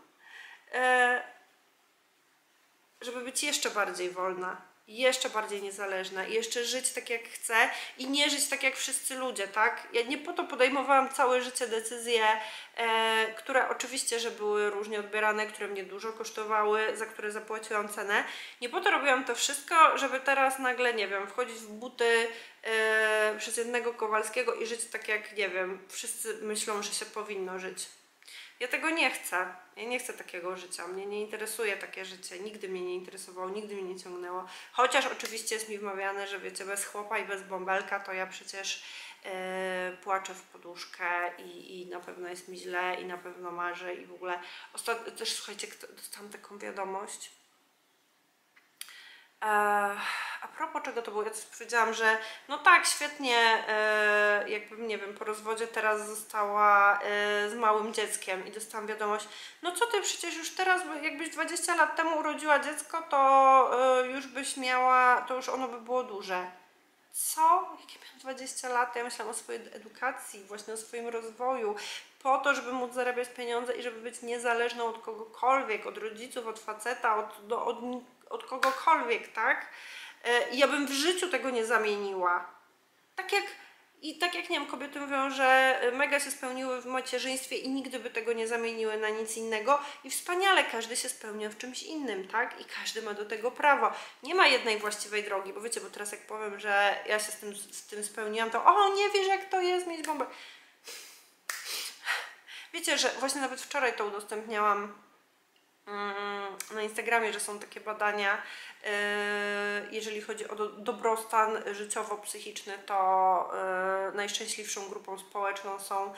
żeby być jeszcze bardziej wolna, jeszcze bardziej niezależna i jeszcze żyć tak jak chcę i nie żyć tak jak wszyscy ludzie, tak? Ja nie po to podejmowałam całe życie decyzje, które oczywiście, że były różnie odbierane, które mnie dużo kosztowały, za które zapłaciłam cenę. Nie po to robiłam to wszystko, żeby teraz nagle, nie wiem, wchodzić w buty przeciętnego Kowalskiego i żyć tak jak, nie wiem, wszyscy myślą, że się powinno żyć. Ja tego nie chcę. Ja nie chcę takiego życia. Mnie nie interesuje takie życie. Nigdy mnie nie interesowało, nigdy mnie nie ciągnęło. Chociaż oczywiście jest mi wmawiane, że wiecie, bez chłopa i bez bąbelka to ja przecież płaczę w poduszkę i na pewno jest mi źle i na pewno marzę i w ogóle. Ostatnio też, słuchajcie, dostałam taką wiadomość. A propos czego to było? Ja coś powiedziałam, że no tak, świetnie, jakbym, nie wiem, po rozwodzie teraz została z małym dzieckiem i dostałam wiadomość, no co ty, przecież już teraz, jakbyś 20 lat temu urodziła dziecko, to już byś miała, to już ono by było duże. Co? Jak ja miałam 20 lat, ja myślałam o swojej edukacji, właśnie o swoim rozwoju, po to, żeby móc zarabiać pieniądze i żeby być niezależną od kogokolwiek, od rodziców, od faceta, od kogokolwiek, tak? I ja bym w życiu tego nie zamieniła. Tak jak, nie wiem, kobiety mówią, że mega się spełniły w macierzyństwie i nigdy by tego nie zamieniły na nic innego i wspaniale, każdy się spełnia w czymś innym, tak? I każdy ma do tego prawo. Nie ma jednej właściwej drogi, bo wiecie, bo teraz jak powiem, że ja się z tym spełniłam, to nie wiesz, jak to jest mieć bombę. Wiecie, że właśnie nawet wczoraj to udostępniałam na Instagramie, że są takie badania, jeżeli chodzi o dobrostan życiowo-psychiczny, to najszczęśliwszą grupą społeczną są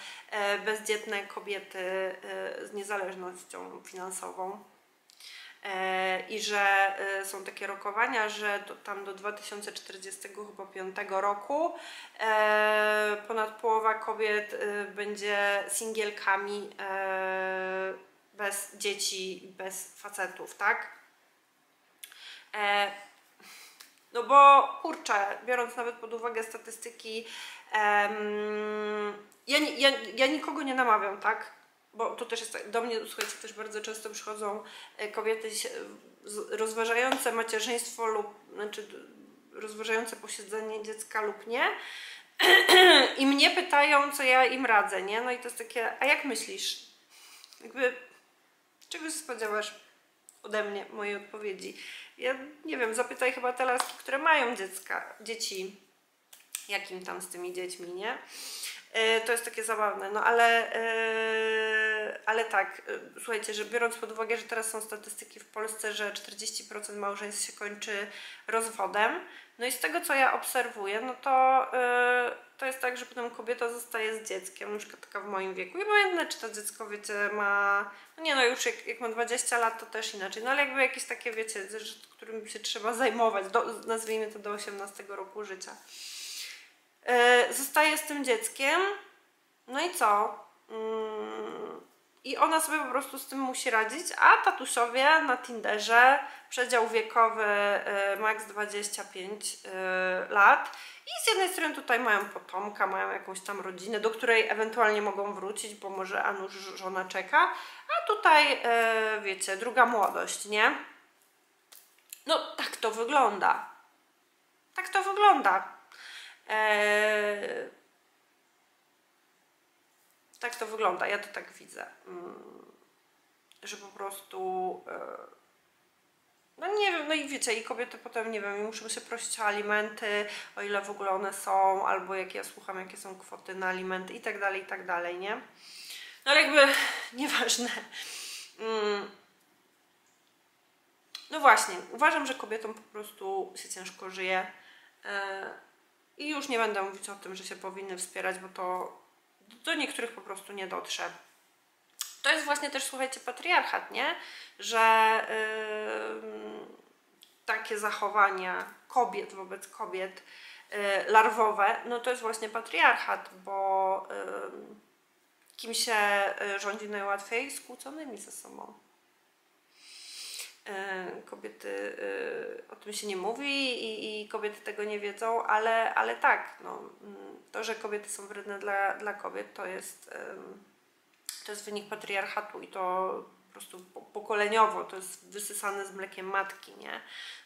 bezdzietne kobiety z niezależnością finansową. i że są takie rokowania, że tam do 2045 roku ponad połowa kobiet będzie singielkami bez dzieci, bez facetów, tak? No bo kurczę, biorąc nawet pod uwagę statystyki, ja nikogo nie namawiam, tak? Bo to też jest tak, do mnie, słuchajcie, też bardzo często przychodzą kobiety rozważające macierzyństwo lub, znaczy rozważające posiedzenie dziecka lub nie i mnie pytają, co ja im radzę, nie? No i to jest takie, a jak myślisz? Jakby, czego się spodziewasz ode mnie, mojej odpowiedzi? Ja nie wiem, zapytaj chyba te laski, które mają dzieci, jakim tam z tymi dziećmi, nie? To jest takie zabawne, no ale tak, słuchajcie, że biorąc pod uwagę, że teraz są statystyki w Polsce, że 40% małżeństw się kończy rozwodem, no i z tego, co ja obserwuję, no to jest tak, że potem kobieta zostaje z dzieckiem, na przykład taka w moim wieku. I obojętne, czy to dziecko, wiecie, ma... No nie, no już jak ma 20 lat, to też inaczej. No ale jakby jakieś takie, wiecie, którym się trzeba zajmować, nazwijmy to do 18 roku życia. Zostaje z tym dzieckiem, no i co? I ona sobie po prostu z tym musi radzić, a tatusiowie na Tinderze, przedział wiekowy max 25 lat i z jednej strony tutaj mają potomka, mają jakąś tam rodzinę, do której ewentualnie mogą wrócić, bo może a nuż żona czeka, a tutaj wiecie, druga młodość, nie? No tak to wygląda. Tak to wygląda. Tak to wygląda, ja to tak widzę, że po prostu, no nie wiem, no i wiecie, i kobiety potem, nie wiem, i muszą się prosić o alimenty, o ile w ogóle one są, albo jak ja słucham, jakie są kwoty na alimenty i tak dalej, nie? No ale jakby, nieważne. No właśnie, uważam, że kobietom po prostu się ciężko żyje i już nie będę mówić o tym, że się powinny wspierać, bo to do niektórych po prostu nie dotrze. To jest właśnie też, słuchajcie, patriarchat, nie? Że takie zachowania kobiet wobec kobiet larwowe, no to jest właśnie patriarchat, bo kim się rządzi najłatwiej? Skłóconymi ze sobą. Kobiety, o tym się nie mówi i kobiety tego nie wiedzą, ale tak, no, to, że kobiety są wredne dla kobiet, to jest wynik patriarchatu i to po prostu pokoleniowo, to jest wysysane z mlekiem matki, nie?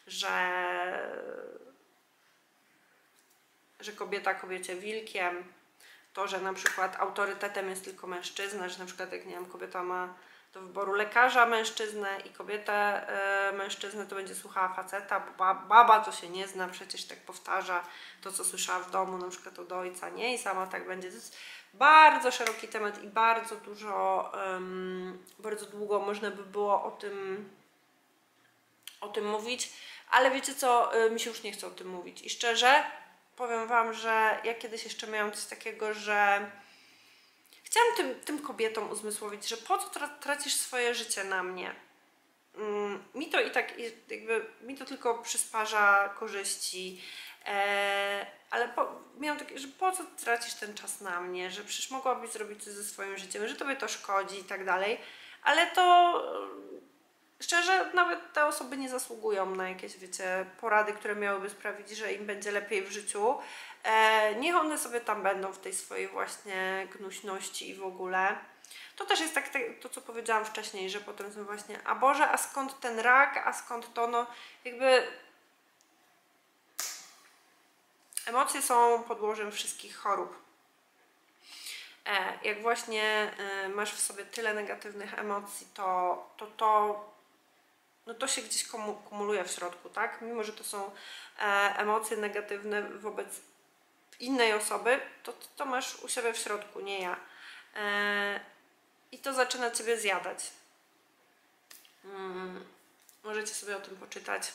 Że kobieta kobiecie wilkiem, to, że na przykład autorytetem jest tylko mężczyzna, że na przykład jak, nie wiem, kobieta ma do wyboru lekarza mężczyznę i kobietę mężczyznę, to będzie słuchała faceta, bo baba to się nie zna, przecież tak powtarza to, co słyszała w domu, na przykład od ojca, nie? I sama tak będzie. To jest bardzo szeroki temat i bardzo dużo, bardzo długo można by było o tym mówić, ale wiecie co, mi się już nie chce o tym mówić i szczerze powiem wam, że ja kiedyś jeszcze miałam coś takiego, że chciałam tym kobietom uzmysłowić, że po co tracisz swoje życie na mnie? Mi to i tak jakby, mi to tylko przysparza korzyści, ale miałam takie, że po co tracisz ten czas na mnie, że przecież mogłabyś zrobić coś ze swoim życiem, że tobie to szkodzi i tak dalej, ale to szczerze, nawet te osoby nie zasługują na jakieś, wiecie, porady, które miałyby sprawić, że im będzie lepiej w życiu. Niech one sobie tam będą w tej swojej właśnie gnuśności i w ogóle. To też jest tak, to co powiedziałam wcześniej, że potem są właśnie, a Boże, a skąd ten rak, a skąd to, no jakby emocje są podłożem wszystkich chorób. Jak właśnie masz w sobie tyle negatywnych emocji, no to się gdzieś kumuluje w środku, tak? Mimo że to są emocje negatywne wobec innej osoby, to masz u siebie w środku, nie ja. I to zaczyna ciebie zjadać. Możecie sobie o tym poczytać.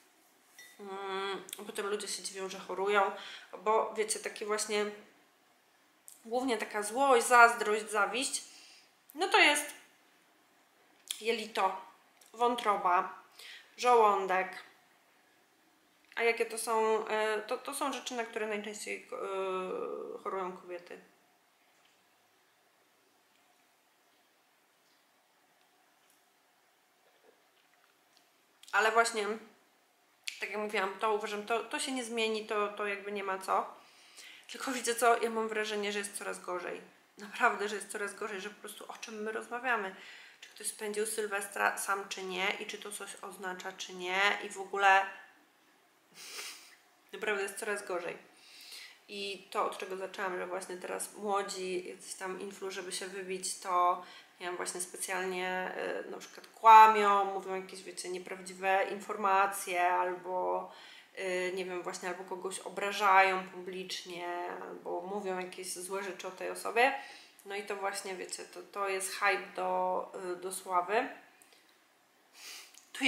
Potem ludzie się dziwią, że chorują, bo wiecie, takie właśnie głównie taka złość, zazdrość, zawiść, no to jest jelito, wątroba, żołądek. A jakie to są? To są rzeczy, na które najczęściej chorują kobiety. Ale właśnie, tak jak mówiłam, to uważam, to się nie zmieni, to jakby nie ma co. Tylko wiecie co, ja mam wrażenie, że jest coraz gorzej. Naprawdę, że jest coraz gorzej, że po prostu o czym my rozmawiamy. Czy ktoś spędził Sylwestra sam, czy nie, i czy to coś oznacza, czy nie, i w ogóle naprawdę jest coraz gorzej. I to, od czego zaczęłam, że właśnie teraz młodzi, jacyś tam influ, żeby się wybić, to nie wiem, właśnie specjalnie na przykład kłamią, mówią jakieś, wiecie, nieprawdziwe informacje, albo nie wiem, właśnie, albo kogoś obrażają publicznie, albo mówią jakieś złe rzeczy o tej osobie. No i to właśnie, wiecie, to jest hype do sławy. To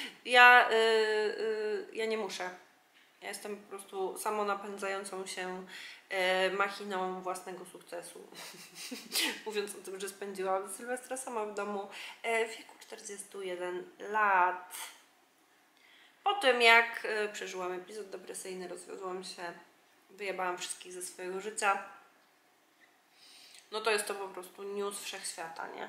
ja nie muszę. Ja jestem po prostu samonapędzającą się machiną własnego sukcesu. Mówiąc o tym, że spędziłam Sylwestra sama w domu w wieku 41 lat. Po tym jak przeżyłam epizod depresyjny, rozwiodłam się, wyjebałam wszystkich ze swojego życia, no to jest to po prostu news wszechświata, nie?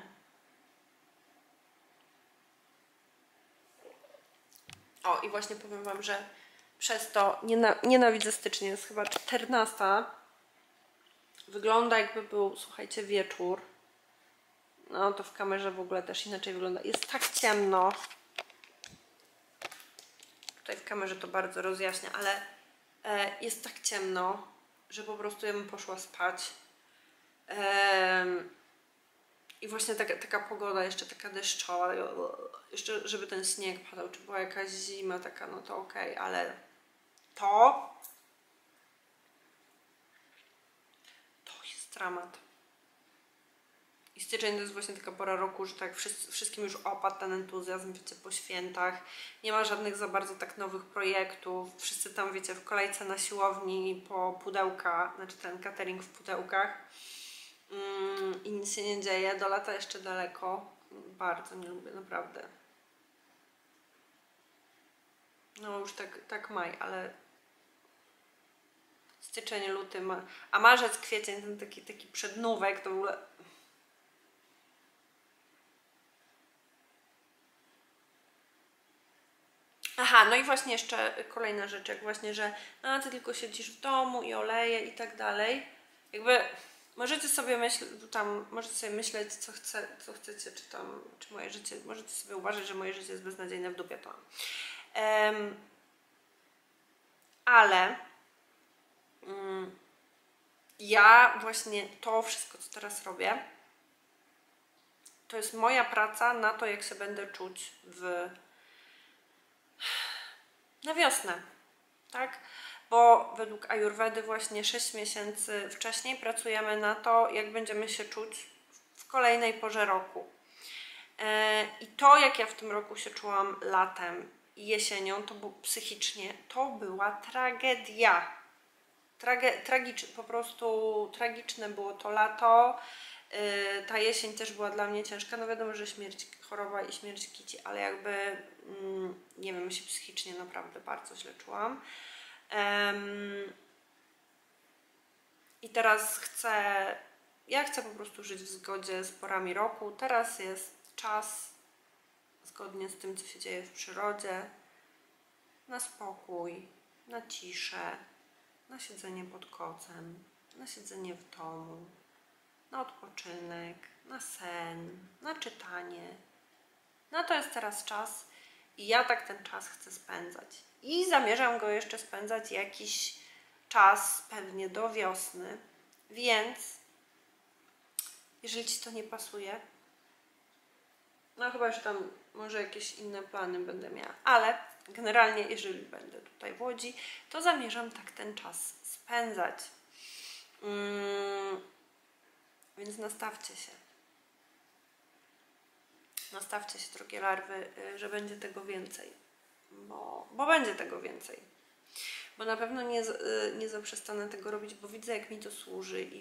O, i właśnie powiem wam, że przez to nienawidzę stycznia, jest chyba 14. Wygląda jakby był, słuchajcie, wieczór. No to w kamerze w ogóle też inaczej wygląda. Jest tak ciemno. Tutaj w kamerze to bardzo rozjaśnia, ale jest tak ciemno, że po prostu ja bym poszła spać. I właśnie taka pogoda, jeszcze taka deszczowa, jeszcze żeby ten śnieg padał, czy była jakaś zima taka, no to okej, ale to jest dramat. I styczeń to jest właśnie taka pora roku, że tak wszystkim już opadł ten entuzjazm, wiecie, po świętach. Nie ma żadnych za bardzo tak nowych projektów. Wszyscy tam, wiecie, w kolejce na siłowni po pudełka, znaczy ten catering w pudełkach. I nic się nie dzieje. Do lata jeszcze daleko. Bardzo nie lubię, naprawdę. No już tak maj, ale styczeń, luty, a marzec, kwiecień, ten taki przednówek, to w ogóle... Aha, no i właśnie jeszcze kolejna rzecz, jak właśnie, że ty tylko siedzisz w domu i oleje i tak dalej. Jakby możecie sobie myśleć, co chcecie, czy moje życie, możecie sobie uważać, że moje życie jest beznadziejne, w dupie to mam. Ale ja właśnie to wszystko, co teraz robię, to jest moja praca na to, jak się będę czuć na wiosnę, tak? Bo według Ajurwedy właśnie 6 miesięcy wcześniej pracujemy na to, jak będziemy się czuć w kolejnej porze roku. I to, jak ja w tym roku się czułam latem i jesienią, to było psychicznie, to była tragedia. Po prostu tragiczne było to lato. Ta jesień też była dla mnie ciężka. No wiadomo, że choroba i śmierć kici, ale jakby nie wiem, się psychicznie naprawdę bardzo źle czułam. I teraz chcę po prostu żyć w zgodzie z porami roku. Teraz jest czas, zgodnie z tym, co się dzieje w przyrodzie, na spokój, na ciszę, na siedzenie pod kocem, na siedzenie w domu, na odpoczynek, na sen, na czytanie. No to jest teraz czas i ja tak ten czas chcę spędzać. I zamierzam go jeszcze spędzać jakiś czas, pewnie do wiosny, więc jeżeli Ci to nie pasuje, no chyba, że tam może jakieś inne plany będę miała, ale generalnie jeżeli będę tutaj w Łodzi, to zamierzam tak ten czas spędzać. Więc nastawcie się. Nastawcie się, drogie larwy, że będzie tego więcej. Bo będzie tego więcej. Bo na pewno nie zaprzestanę tego robić, bo widzę, jak mi to służy i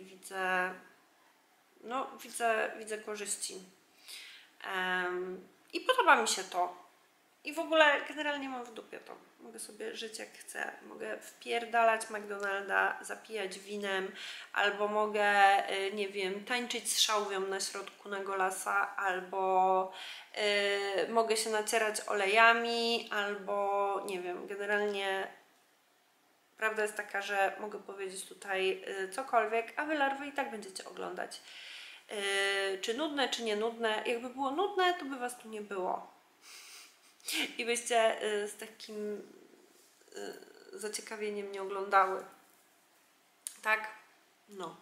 widzę korzyści. I podoba mi się to. I w ogóle generalnie mam w dupie to. Mogę sobie żyć jak chcę. Mogę wpierdalać McDonalda, zapijać winem, albo mogę, nie wiem, tańczyć z szałwią na środku Negolasa, albo mogę się nacierać olejami, albo nie wiem, generalnie prawda jest taka, że mogę powiedzieć tutaj cokolwiek, a wy larwy i tak będziecie oglądać. Czy nudne, czy nie nudne. Jakby było nudne, to by was tu nie było. I byście z takim zaciekawieniem nie oglądały. Tak? No.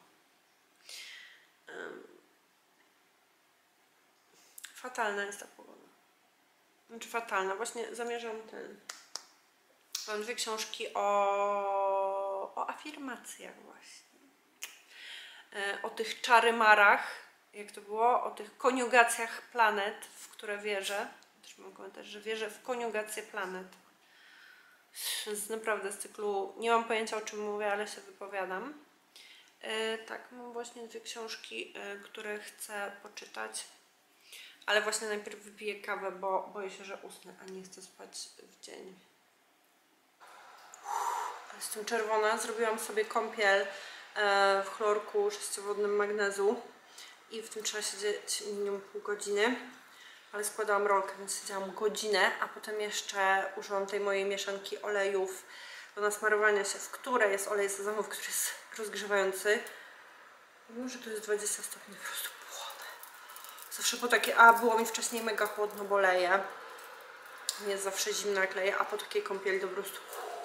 Fatalna jest ta pogoda. Znaczy fatalna. Właśnie zamierzam mam 2 książki o afirmacjach właśnie. O tych czarymarach, jak to było, o tych koniugacjach planet, w które wierzę. Też mam komentarz, że wierzę w koniugację planet. Więc naprawdę z cyklu nie mam pojęcia, o czym mówię, ale się wypowiadam. Tak, mam właśnie 2 książki, które chcę poczytać. Ale właśnie najpierw wypiję kawę, bo boję się, że usnę, a nie chcę spać w dzień. Jestem czerwona. Zrobiłam sobie kąpiel w chlorku 6-wodnym magnezu i w tym trzeba siedzieć minimum pół godziny. Ale składałam rolkę, więc siedziałam godzinę, a potem jeszcze użyłam tej mojej mieszanki olejów do nasmarowania się, w której jest olej sezamowy, który jest rozgrzewający. Mimo że to jest 20 stopni, po prostu płonę. Zawsze po takie, a było mi wcześniej mega chłodno, bo leje. Nie jest zawsze zimno jak leje, a po takiej kąpieli to po prostu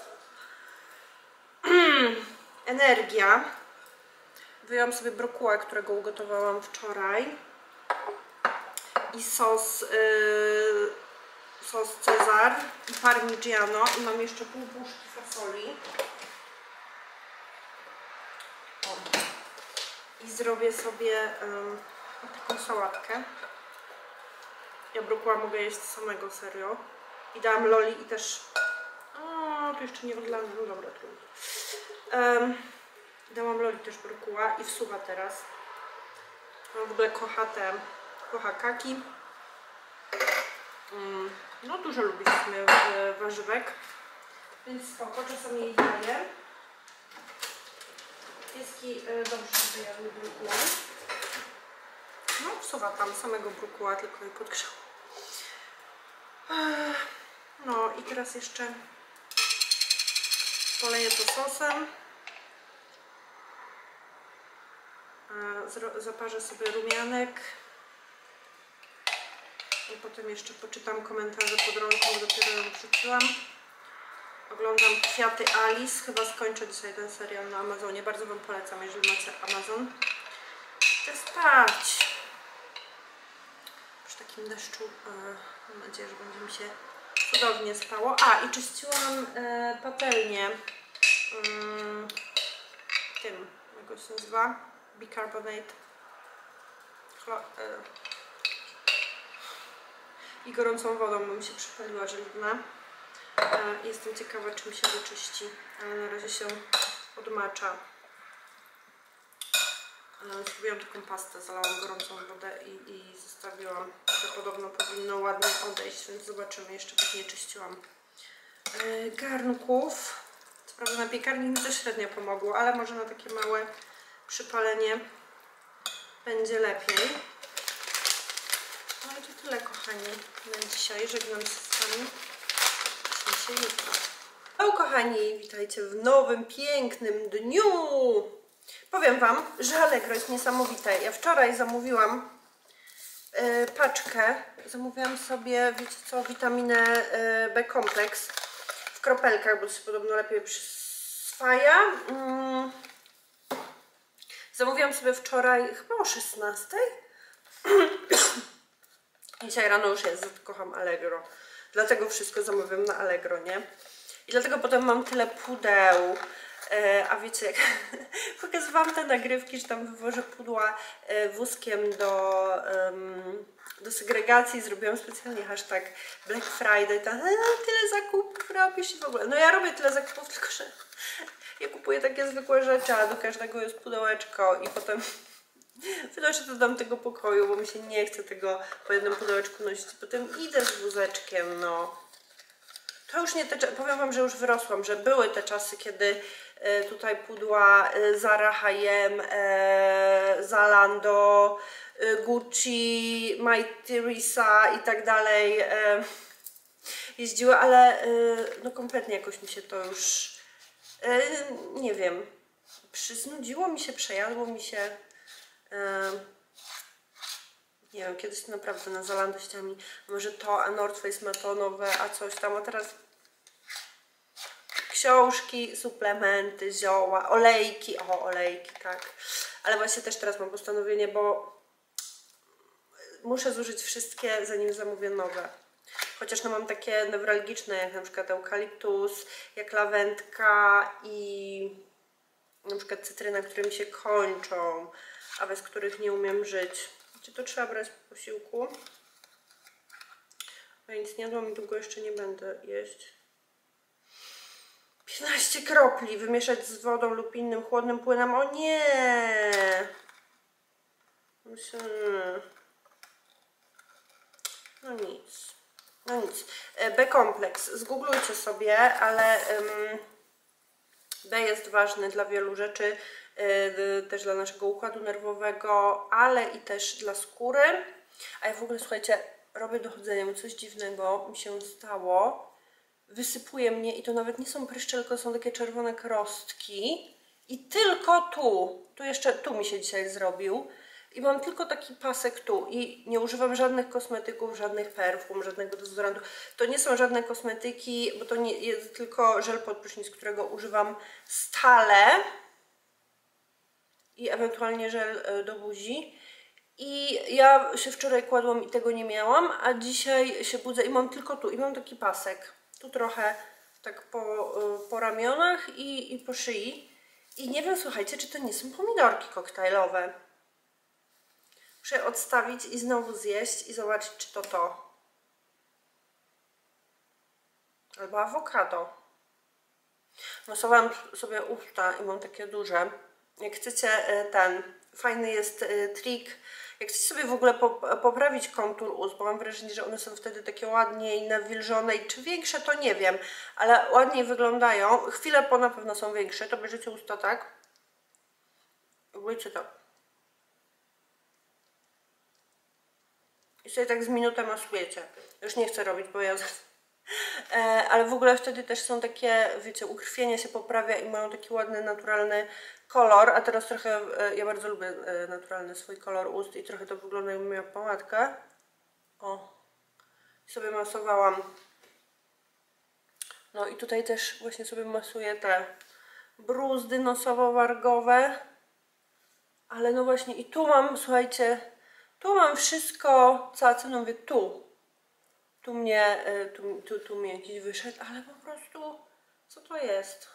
energia. Wyjęłam sobie brokuła, którego ugotowałam wczoraj. I sos Cezar i parmigiano i mam jeszcze pół puszki fasoli. O. I zrobię sobie taką sałatkę. Ja brokuła mogę jeść samego, serio. I dałam loli i też... O, to jeszcze nie odlane, no dobra, trudno. Dałam loli też brokuła i wsuwa teraz. On w ogóle kocha kaki. No dużo lubi w sumie warzywek, więc spoko, czasami jej daję. Pieski dobrze sobie jadły brukuła. No wsuwa tam samego brukuła, tylko jej podgrzał. No i teraz jeszcze poleję to sosem. Zaparzę sobie rumianek. I potem jeszcze poczytam komentarze pod rąką, bo dopiero ją wrzuciłam. Oglądam Kwiaty Alice. Chyba skończę dzisiaj ten serial na Amazonie. Bardzo wam polecam, jeżeli macie Amazon. Chcę spać. Przy takim deszczu mam nadzieję, że będzie mi się cudownie spało. A, i czyściłam patelnię tym, jak go się nazywa? Bicarbonate. I gorącą wodą, bo mi się przypaliła żelazna. Jestem ciekawa, czym się wyczyści, ale na razie się odmacza. Zrobiłam taką pastę, zalałam gorącą wodę i zostawiłam. To podobno powinno ładnie odejść, więc zobaczymy. Jeszcze tak nie czyściłam garnków. Co prawda na piekarni mi to średnio pomogło, ale może na takie małe przypalenie będzie lepiej. No i to tyle, kochani, na dzisiaj. Żegnam się z wami. Widzimy się jutro. Hello, kochani, witajcie w nowym, pięknym dniu. Powiem wam, że Allegro jest niesamowite. Ja wczoraj zamówiłam paczkę. Zamówiłam sobie, wiecie co, witaminę B-kompleks w kropelkach, bo to się podobno lepiej przyswaja. Zamówiłam sobie wczoraj chyba o 16. Dzisiaj rano już jest, kocham Allegro. Dlatego wszystko zamawiam na Allegro, nie? I dlatego potem mam tyle pudeł. A wiecie, jak pokazywałam te nagrywki, że tam wywożę pudła wózkiem do segregacji. Zrobiłam specjalnie hashtag Black Friday. Tam, tyle zakupów robisz i w ogóle. No ja robię tyle zakupów, tylko że ja kupuję takie zwykłe rzeczy, a do każdego jest pudełeczko i potem wynoszę to do tamtego pokoju, bo mi się nie chce tego po jednym pudełeczku nosić. Potem idę z wózeczkiem, no. To już nie te, powiem wam, że już wyrosłam, że były te czasy, kiedy tutaj pudła Zara, H&M, Zalando, Gucci, My Teresa i tak dalej jeździły, ale no kompletnie jakoś mi się to już, nie wiem, znudziło mi się, przejadło mi się. Nie wiem, kiedyś to naprawdę na Zalando ściami, może to, a North Face ma to nowe, a coś tam, a teraz książki, suplementy, zioła, olejki, o olejki, tak. Ale właśnie też teraz mam postanowienie, bo muszę zużyć wszystkie, zanim zamówię nowe. Chociaż no mam takie newralgiczne, jak na przykład eukaliptus, jak lawendka i na przykład cytryna, które mi się kończą, a bez których nie umiem żyć. Czy to trzeba brać po posiłku? Ja nic nie jadłam i długo jeszcze nie będę jeść. 15 kropli wymieszać z wodą lub innym chłodnym płynem. O nie! No nic. No nic. B-kompleks. Zgooglujcie sobie, ale B jest ważny dla wielu rzeczy. Też dla naszego układu nerwowego, ale i też dla skóry. A ja w ogóle, słuchajcie, robię dochodzenie, bo coś dziwnego mi się stało. Wysypuje mnie i to nawet nie są pryszcze, tylko są takie czerwone krostki. I tylko tu jeszcze tu mi się dzisiaj zrobił. I mam tylko taki pasek tu i nie używam żadnych kosmetyków, żadnych perfum, żadnego dezodorantu. To nie są żadne kosmetyki, bo to nie jest tylko żel pod prysznic, którego używam stale. I ewentualnie żel do buzi. I ja się wczoraj kładłam i tego nie miałam, a dzisiaj się budzę i mam tylko tu. I mam taki pasek. Tu trochę tak po ramionach i po szyi. I nie wiem, słuchajcie, czy to nie są pomidorki koktajlowe. Muszę odstawić i znowu zjeść i zobaczyć, czy to. Albo awokado. Masowałam sobie usta i mam takie duże. Jak chcecie fajny jest trik, jak chcecie sobie w ogóle poprawić kontur ust, bo mam wrażenie, że one są wtedy takie ładniej nawilżone i czy większe, to nie wiem, ale ładniej wyglądają. Chwilę po na pewno są większe, to bierzecie usta tak. Róbcie to. I sobie tak z minutę masujecie. Już nie chcę robić, bo ja... Ale w ogóle wtedy też są takie, wiecie, ukrwienie się poprawia i mają taki ładny, naturalny kolor, a teraz trochę, ja bardzo lubię naturalny swój kolor ust i trochę to wygląda, jakbym miała pomadkę. O, i sobie masowałam. No i tutaj też właśnie sobie masuję te bruzdy nosowo-wargowe. Ale no właśnie i tu mam, słuchajcie, tu mam wszystko, co mówię, tu mnie jakiś wyszedł, ale po prostu, co to jest?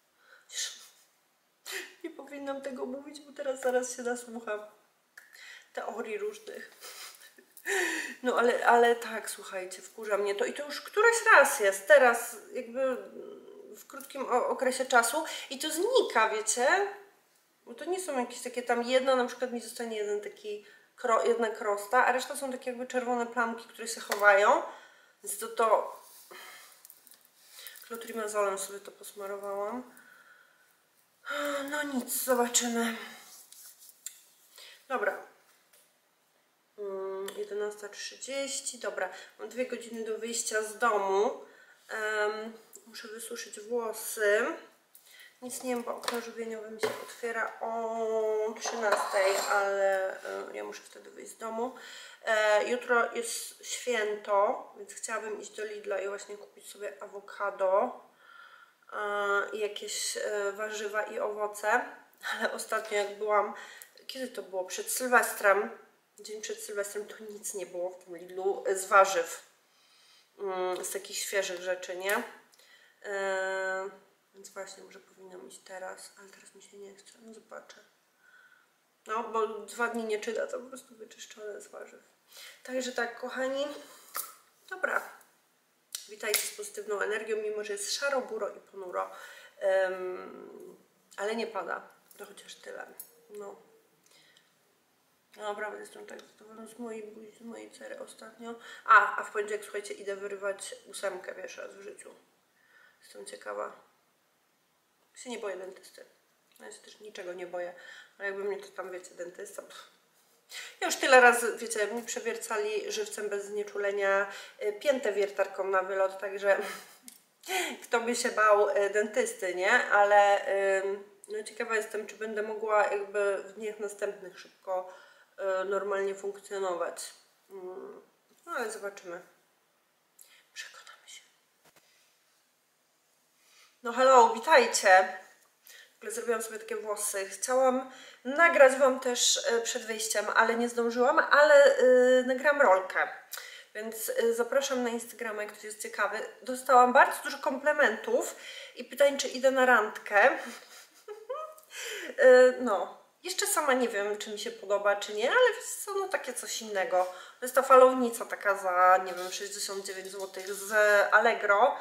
Nie powinnam tego mówić, bo zaraz się nasłucham teorii różnych. No ale tak, słuchajcie, wkurza mnie to i to już któryś raz jest, teraz jakby w krótkim okresie czasu i to znika, wiecie? Bo to nie są jakieś takie tam jedno, na przykład mi zostanie jedna krosta, a reszta są takie jakby czerwone plamki, które się chowają. Więc to klotrimazolem sobie to posmarowałam. No nic, zobaczymy. Dobra. 11:30. Dobra, mam 2 godziny do wyjścia z domu. Muszę wysuszyć włosy. Nic nie wiem, bo okno żywieniowe mi się otwiera o 13:00, ale ja muszę wtedy wyjść z domu. Jutro jest święto, więc chciałabym iść do Lidla i właśnie kupić sobie awokado i jakieś warzywa i owoce. Ale ostatnio jak byłam, kiedy to było? Przed Sylwestrem, dzień przed Sylwestrem, to nic nie było w tym Lidlu z warzyw. Z takich świeżych rzeczy, nie? Więc właśnie, może powinnam iść teraz, ale teraz mi się nie chce, no zobaczę. No, bo 2 dni nie czyta, to po prostu wyczyszczone z warzyw. Także tak, kochani, dobra. Witajcie z pozytywną energią, mimo że jest szaro, buro i ponuro. Ale nie pada, to chociaż tyle. No. No naprawdę jestem tak zadowolona z mojej cery ostatnio. A w poniedziałek, słuchajcie, idę wyrywać 8 pierwszy raz w życiu. Jestem ciekawa. Się nie boję dentysty. Ja się też niczego nie boję. Ale jakby mnie to tam, wiecie, dentysta... Ja już tyle razy, wiecie, mi przewiercali żywcem bez znieczulenia piętę wiertarką na wylot, także kto by się bał dentysty, nie? Ale no ciekawa jestem, czy będę mogła jakby w dniach następnych szybko normalnie funkcjonować. No ale zobaczymy. Przekonamy się. No hello, witajcie. W ogóle zrobiłam sobie takie włosy. Chciałam nagrać Wam też przed wyjściem, ale nie zdążyłam, ale nagram rolkę. Więc zapraszam na Instagrama, jak ktoś jest ciekawy. Dostałam bardzo dużo komplementów i pytań, czy idę na randkę. No, jeszcze sama nie wiem, czy mi się podoba, czy nie, ale są no takie coś innego. To jest ta falownica taka za, nie wiem, 69 zł z Allegro.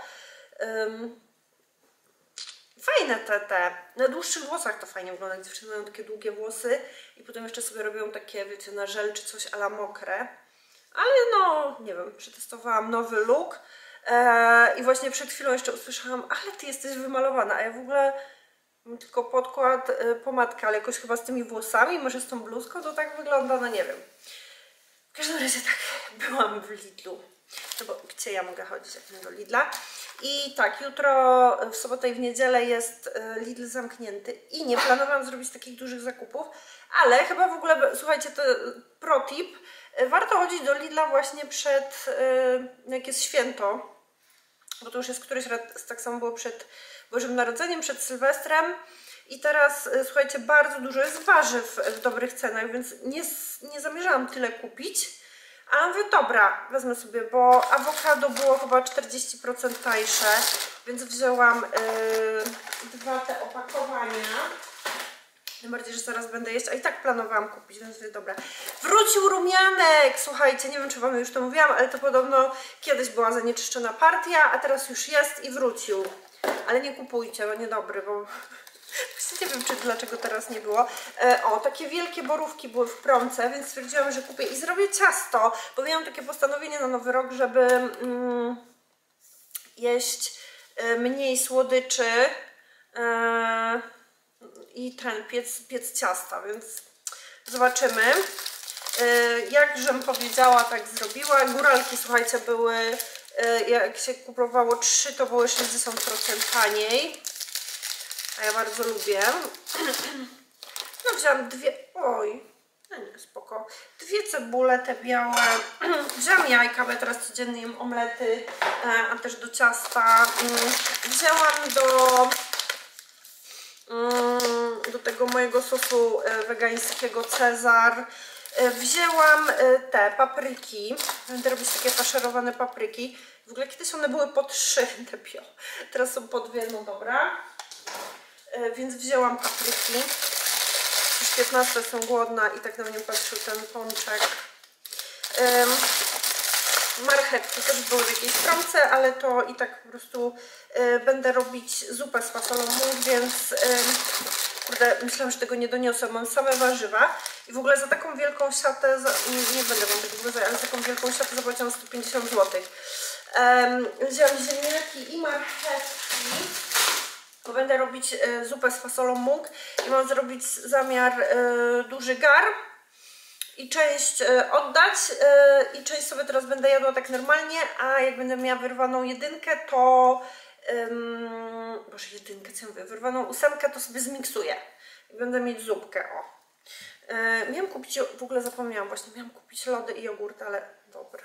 Fajne te. Na dłuższych włosach to fajnie wygląda. Dziewczyny mają takie długie włosy i potem jeszcze sobie robią takie, wiecie, na żel czy coś a la mokre. Ale no, nie wiem, przetestowałam nowy look i właśnie przed chwilą jeszcze usłyszałam, ale ty jesteś wymalowana, a ja w ogóle mam tylko podkład, pomadkę, ale jakoś chyba z tymi włosami, może z tą bluzką to tak wygląda, no nie wiem. W każdym razie tak, byłam w Lidlu, no bo gdzie ja mogę chodzić jak nie do Lidla. I tak, jutro w sobotę i w niedzielę jest Lidl zamknięty i nie planowałam zrobić takich dużych zakupów, ale chyba w ogóle, słuchajcie, to pro tip, warto chodzić do Lidla właśnie przed, jak jest święto, bo to już jest któryś raz, tak samo było przed Bożym Narodzeniem, przed Sylwestrem i teraz, słuchajcie, bardzo dużo jest warzyw w dobrych cenach, więc nie zamierzałam tyle kupić. A mówię, dobra, wezmę sobie, bo awokado było chyba 40% tańsze, więc wzięłam 2 te opakowania. Tym bardziej, że zaraz będę jeść, a i tak planowałam kupić, więc mówię, dobra. Wrócił rumianek! Słuchajcie, nie wiem, czy Wam już to mówiłam, ale to podobno kiedyś była zanieczyszczona partia, a teraz już jest i wrócił. Ale nie kupujcie, bo niedobry, bo... Nie wiem, dlaczego teraz nie było. O, takie wielkie borówki były w promce, więc stwierdziłam, że kupię i zrobię ciasto, bo miałam takie postanowienie na Nowy Rok, żeby jeść mniej słodyczy i piec ciasta, więc zobaczymy. Jak żem powiedziała, tak zrobiła. Góralki, słuchajcie, były, jak się kupowało 3, to były 60% taniej. A ja bardzo lubię. No wziąłam 2, oj, no nie, spoko. 2 cebule te białe. Wziąłam jajka, bo ja teraz codziennie jem omlety, a też do ciasta. Wzięłam do tego mojego sosu wegańskiego Cezar. Wzięłam te papryki. Będę robić takie faszerowane papryki. W ogóle kiedyś one były po 3, te bio. Teraz są po 2, no dobra. Więc wzięłam papryki. Już 15 są głodna i tak na mnie patrzył ten pączek. Marchewki też były w jakiejś promce, ale to i tak po prostu będę robić zupę z fasolą mung, więc kurde, myślałam, że tego nie doniosę. Mam same warzywa i w ogóle za taką wielką siatę, nie będę wam tego wrzucać, ale za taką wielką siatę zapłaciłam 150 zł. Wzięłam ziemniaki i marchewki. Bo będę robić zupę z fasolą mung i mam zrobić zamiar duży gar i część oddać i część sobie teraz będę jadła tak normalnie, a jak będę miała wyrwaną jedynkę, to boże, jedynkę, co ja mówię, wyrwaną 8 to sobie zmiksuję i będę mieć zupkę, o. Miałam kupić, w ogóle zapomniałam właśnie, miałam kupić lody i jogurt, ale dobra.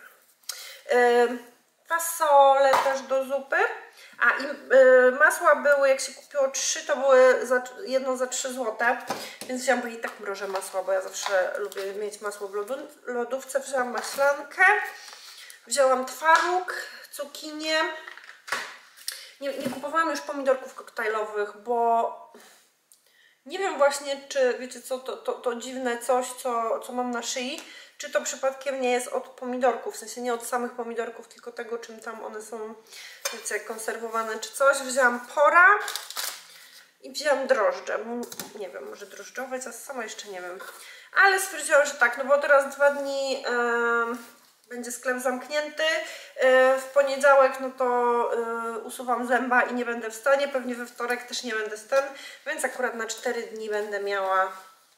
Fasole też do zupy. A i masła były, jak się kupiło 3, to były jedno za 3 zł. Więc wziąłam, bo i tak mrożę masła, bo ja zawsze lubię mieć masło w lodówce. Wzięłam maślankę. Wzięłam twaróg, cukinię. Nie kupowałam już pomidorków koktajlowych, bo nie wiem właśnie, czy wiecie co, to dziwne coś, co mam na szyi, czy to przypadkiem nie jest od pomidorków, w sensie nie od samych pomidorków, tylko tego, czym tam one są, wiecie, konserwowane czy coś. Wzięłam pora I wzięłam drożdże. Nie wiem, może drożdżowe, ja sama jeszcze nie wiem. Ale stwierdziłam, że tak, no bo teraz 2 dni będzie sklep zamknięty. W poniedziałek no to usuwam zęba i nie będę w stanie. Pewnie we wtorek też nie będę w stanie. Więc akurat na 4 dni będę miała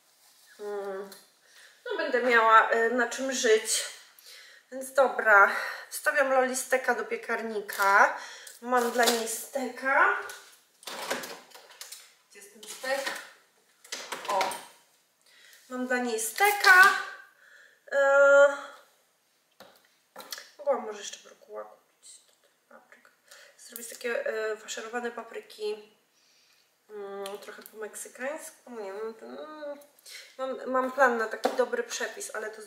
na czym żyć. Więc dobra, wstawiam Loli steka do piekarnika. Mam dla niej steka. Gdzie jest ten stek? O! Mam dla niej steka. Mogłam może jeszcze brokuła kupić. Papryk. Zrobić takie faszerowane papryki. Trochę po meksykańsku. Nie wiem. Mam plan na taki dobry przepis, ale to...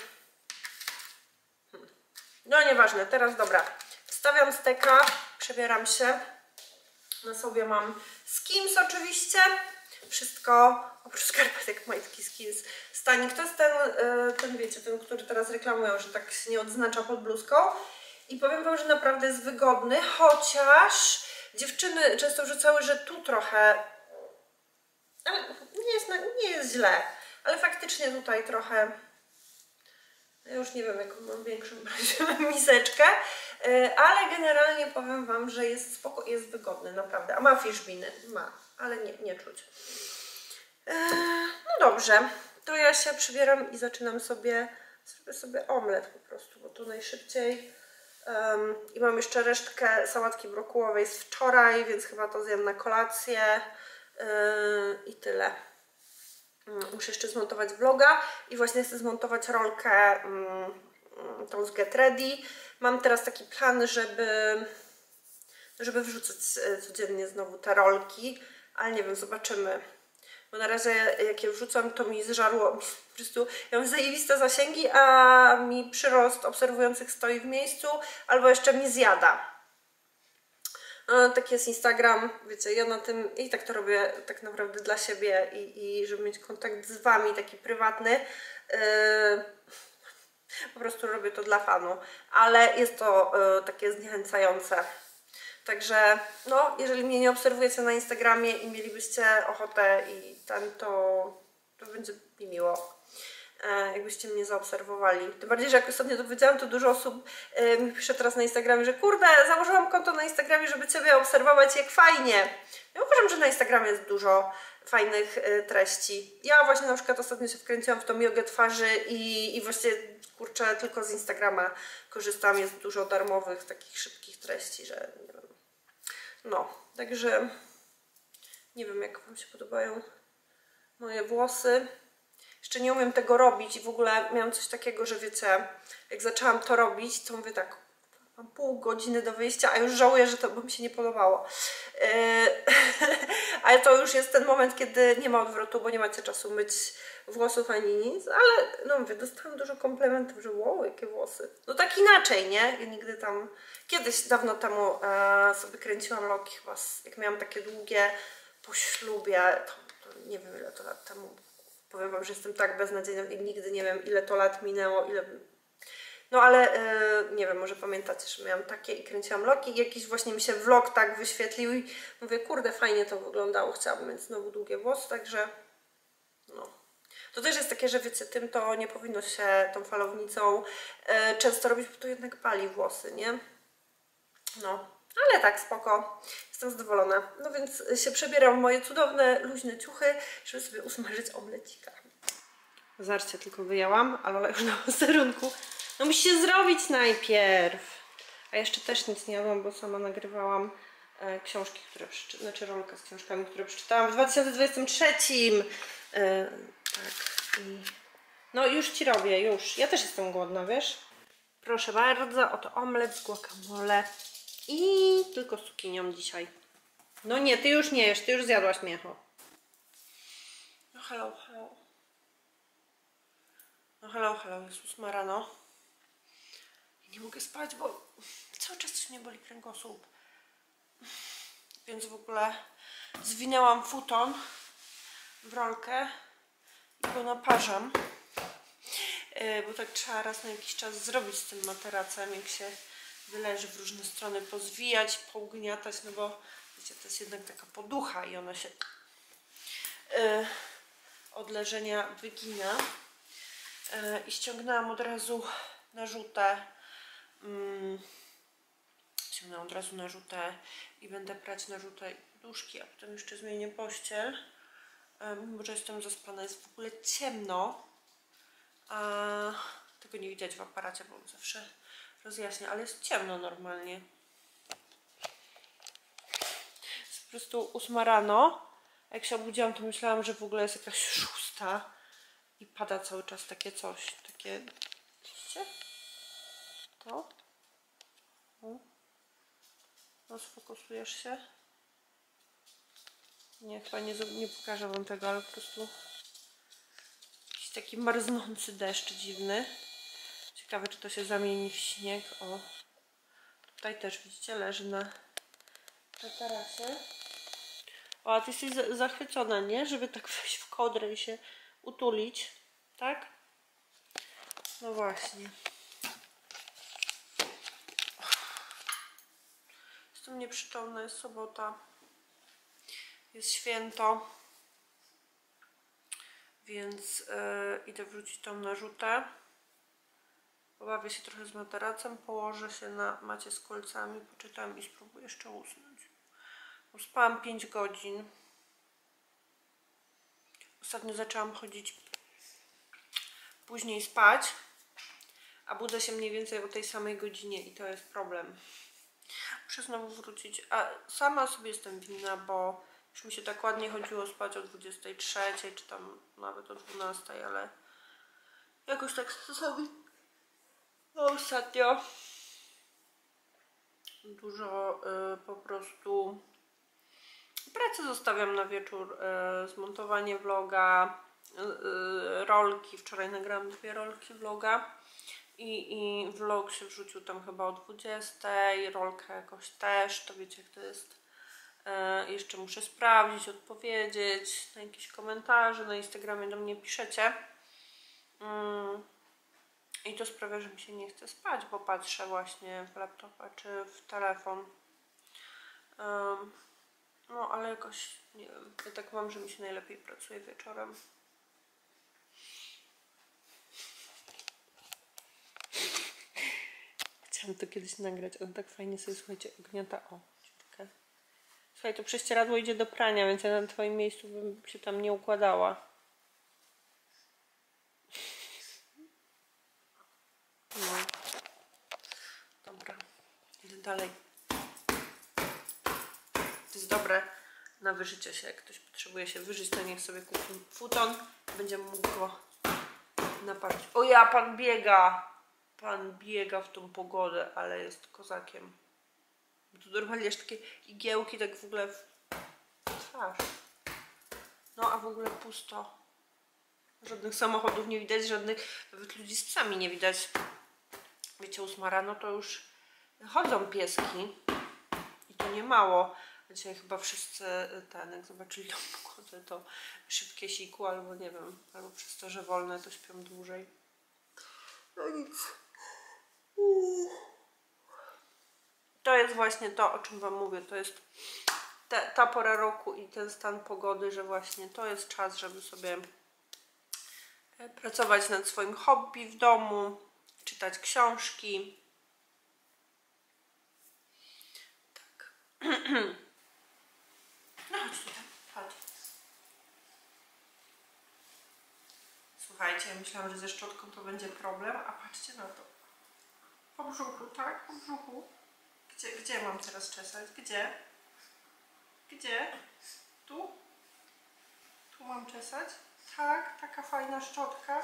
No nieważne, teraz dobra. Wstawiam steka, przebieram się. Na sobie mam Skims oczywiście. Wszystko oprócz skarpetek majtki Skims Stanik. To jest ten wiecie, ten, który teraz reklamują, że tak się nie odznacza pod bluzką. I powiem wam, że naprawdę jest wygodny, chociaż dziewczyny często wrzucały, że tu trochę... Ale nie jest źle. Ale faktycznie tutaj trochę... Ja już nie wiem, jaką mam większą miseczkę, ale generalnie powiem wam, że jest spoko i jest wygodny, naprawdę. A ma fiszbiny, ma, ale nie czuć. No dobrze, to ja się przybieram i zaczynam zrobię sobie omlet po prostu, bo to najszybciej. I mam jeszcze resztkę sałatki brokułowej z wczoraj, więc chyba to zjem na kolację i tyle. Muszę jeszcze zmontować vloga i właśnie chcę zmontować rolkę tą z Get Ready. Mam teraz taki plan, żeby wrzucać codziennie znowu te rolki, ale nie wiem, zobaczymy. Bo na razie jak je wrzucam, to mi zżarło, po prostu ja mam zajebiste zasięgi, a mi przyrost obserwujących stoi w miejscu, albo jeszcze mi zjada. Tak jest Instagram, wiecie, ja na tym i tak to robię tak naprawdę dla siebie i żeby mieć kontakt z wami taki prywatny. Po prostu robię to dla fanu, ale jest to takie zniechęcające. Także no, jeżeli mnie nie obserwujecie na Instagramie i mielibyście ochotę to będzie mi miło, jakbyście mnie zaobserwowali. Tym bardziej, że jak ostatnio to powiedziałam, to dużo osób mi pisze teraz na Instagramie, że kurde, założyłam konto na Instagramie, żeby Ciebie obserwować, jak fajnie. Ja uważam, że na Instagramie jest dużo fajnych treści. Ja właśnie na przykład ostatnio się wkręciłam w tą jogę twarzy i właśnie, kurczę, tylko z Instagrama korzystam. Jest dużo darmowych, takich szybkich treści, że nie wiem. No, także nie wiem, jak wam się podobają moje włosy. Jeszcze nie umiem tego robić i w ogóle miałam coś takiego, że wiecie, jak zaczęłam to robić, to mówię tak, mam pół godziny do wyjścia, a już żałuję, że to by mi się nie podobało. Ale to już jest ten moment, kiedy nie ma odwrotu, bo nie macie czasu myć włosów ani nic, ale no mówię, dostałam dużo komplementów, że wow, jakie włosy. No tak inaczej, nie? Ja nigdy tam, kiedyś dawno temu sobie kręciłam loki chyba, jak miałam takie długie po ślubie, to nie wiem ile to lat temu. Powiem wam, że jestem tak beznadziejna i nigdy nie wiem, ile to lat minęło, ile... No ale nie wiem, może pamiętacie, że miałam takie i kręciłam loki i jakiś właśnie mi się vlog tak wyświetlił i mówię, kurde, fajnie to wyglądało, chciałabym mieć znowu długie włosy, także no. To też jest takie, że wiecie, tym to nie powinno się tą falownicą często robić, bo to jednak pali włosy, nie? No, ale tak, spoko. Jestem zadowolona. No więc się przebieram w moje cudowne, luźne ciuchy, żeby sobie usmażyć omlecika. Zobaczcie, tylko wyjęłam, a Lola już na posterunku. No musi się zrobić najpierw. A jeszcze też nic nie jadłam, bo sama nagrywałam książki, które przeczytałam, znaczy rolkę z książkami, które przeczytałam w 2023. Tak. I... No już ci robię, już. Ja też jestem głodna, wiesz? Proszę bardzo, oto omlet z guacamole. I tylko z cukinią dzisiaj. No nie, ty już nie jesz, ty już zjadłaś mięcho. No hello, hello. No hello, hello, jest 8 rano. Nie mogę spać, bo cały czas coś mnie boli kręgosłup. Więc w ogóle zwinęłam futon w rolkę i go naparzam. Bo tak trzeba raz na jakiś czas zrobić z tym materacem, jak się wyleży w różne strony, pozwijać, pougniatać, no bo Wiecie, to jest jednak taka poducha i ona się od leżenia wygina. I ściągnęłam od razu narzutę. Ściągnęłam od razu narzutę i będę prać narzutę i poduszki, a potem jeszcze zmienię pościel. Mimo że jestem zaspana, jest w ogóle ciemno. Tego nie widać w aparacie, bo zawsze rozjaśnię, ale jest ciemno normalnie. Jest po prostu 8 rano. Jak się obudziłam, to myślałam, że w ogóle jest jakaś 6 i pada cały czas takie coś. Takie... Widzicie? To? No, sfokusujesz się? Nie, chyba nie pokażę wam tego, ale po prostu jakiś taki marznący deszcz dziwny. Ciekawe, czy to się zamieni w śnieg. O, tutaj też widzicie, leży na tarasie. O, a ty jesteś zachwycona, nie? Żeby tak wejść w kołdrę i się utulić, tak? No właśnie. Jestem nieprzytomna, jest sobota. Jest święto. Więc idę wrzucić tą narzutę. Pobawię się trochę z materacem, położę się na macie z kolcami, poczytam i spróbuję jeszcze usnąć. Spałam 5 godzin. Ostatnio zaczęłam chodzić później spać, a budzę się mniej więcej o tej samej godzinie i to jest problem. Muszę znowu wrócić, a sama sobie jestem winna, bo już mi się tak ładnie chodziło spać o 23, czy tam nawet o 12, ale jakoś tak czasami ostatnio dużo po prostu pracy zostawiam na wieczór, zmontowanie vloga, rolki, wczoraj nagrałam 2 rolki vloga i vlog się wrzucił tam chyba o 20, rolkę jakoś też, to wiecie jak to jest. Jeszcze muszę sprawdzić, odpowiedzieć na jakieś komentarze, na Instagramie do mnie piszecie. I to sprawia, że mi się nie chce spać, bo patrzę właśnie w laptopa czy w telefon. No ale jakoś, nie wiem, ja tak mam, że mi się najlepiej pracuje wieczorem. Chciałam to kiedyś nagrać, on tak fajnie sobie, słuchajcie, ugniata, o, dziurkę. Słuchaj, to prześcieradło idzie do prania, więc ja na twoim miejscu bym się tam nie układała. No. Dobra, idę dalej. To jest dobre na wyżycie się. Jak ktoś potrzebuje się wyżyć, to niech sobie kupi futon. Będzie mógł go naparzyć. O ja, pan biega! Pan biega w tą pogodę, ale jest kozakiem. Tu normalnie aż takie igiełki tak w ogóle w twarz. No a w ogóle pusto. Żadnych samochodów nie widać, żadnych nawet ludzi z psami nie widać. Wiecie, 8 rano to już chodzą pieski. I to nie mało. Dzisiaj chyba wszyscy jak zobaczyli tą pogodę, to szybkie siku, albo nie wiem, albo przez to, że wolne, to śpią dłużej. No nic. To jest właśnie to, o czym wam mówię. To jest ta pora roku i ten stan pogody, że właśnie to jest czas, żeby sobie pracować nad swoim hobby w domu, czytać książki. Tak. No chodź tutaj, chodź. Słuchajcie, ja myślałam, że ze szczotką to będzie problem, a patrzcie na to. Po brzuchu, tak? Po brzuchu. Gdzie mam teraz czesać? Gdzie? Gdzie? Tu? Tu mam czesać? Tak, taka fajna szczotka.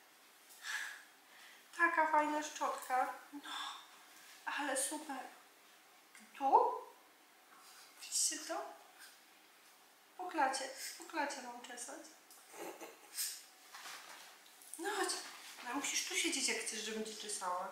Taka fajna szczotka. No, ale super. Tu? Widzicie to? Po klacie mam czesać. No chodź, no, musisz tu siedzieć, jak chcesz, żebym cię czesała.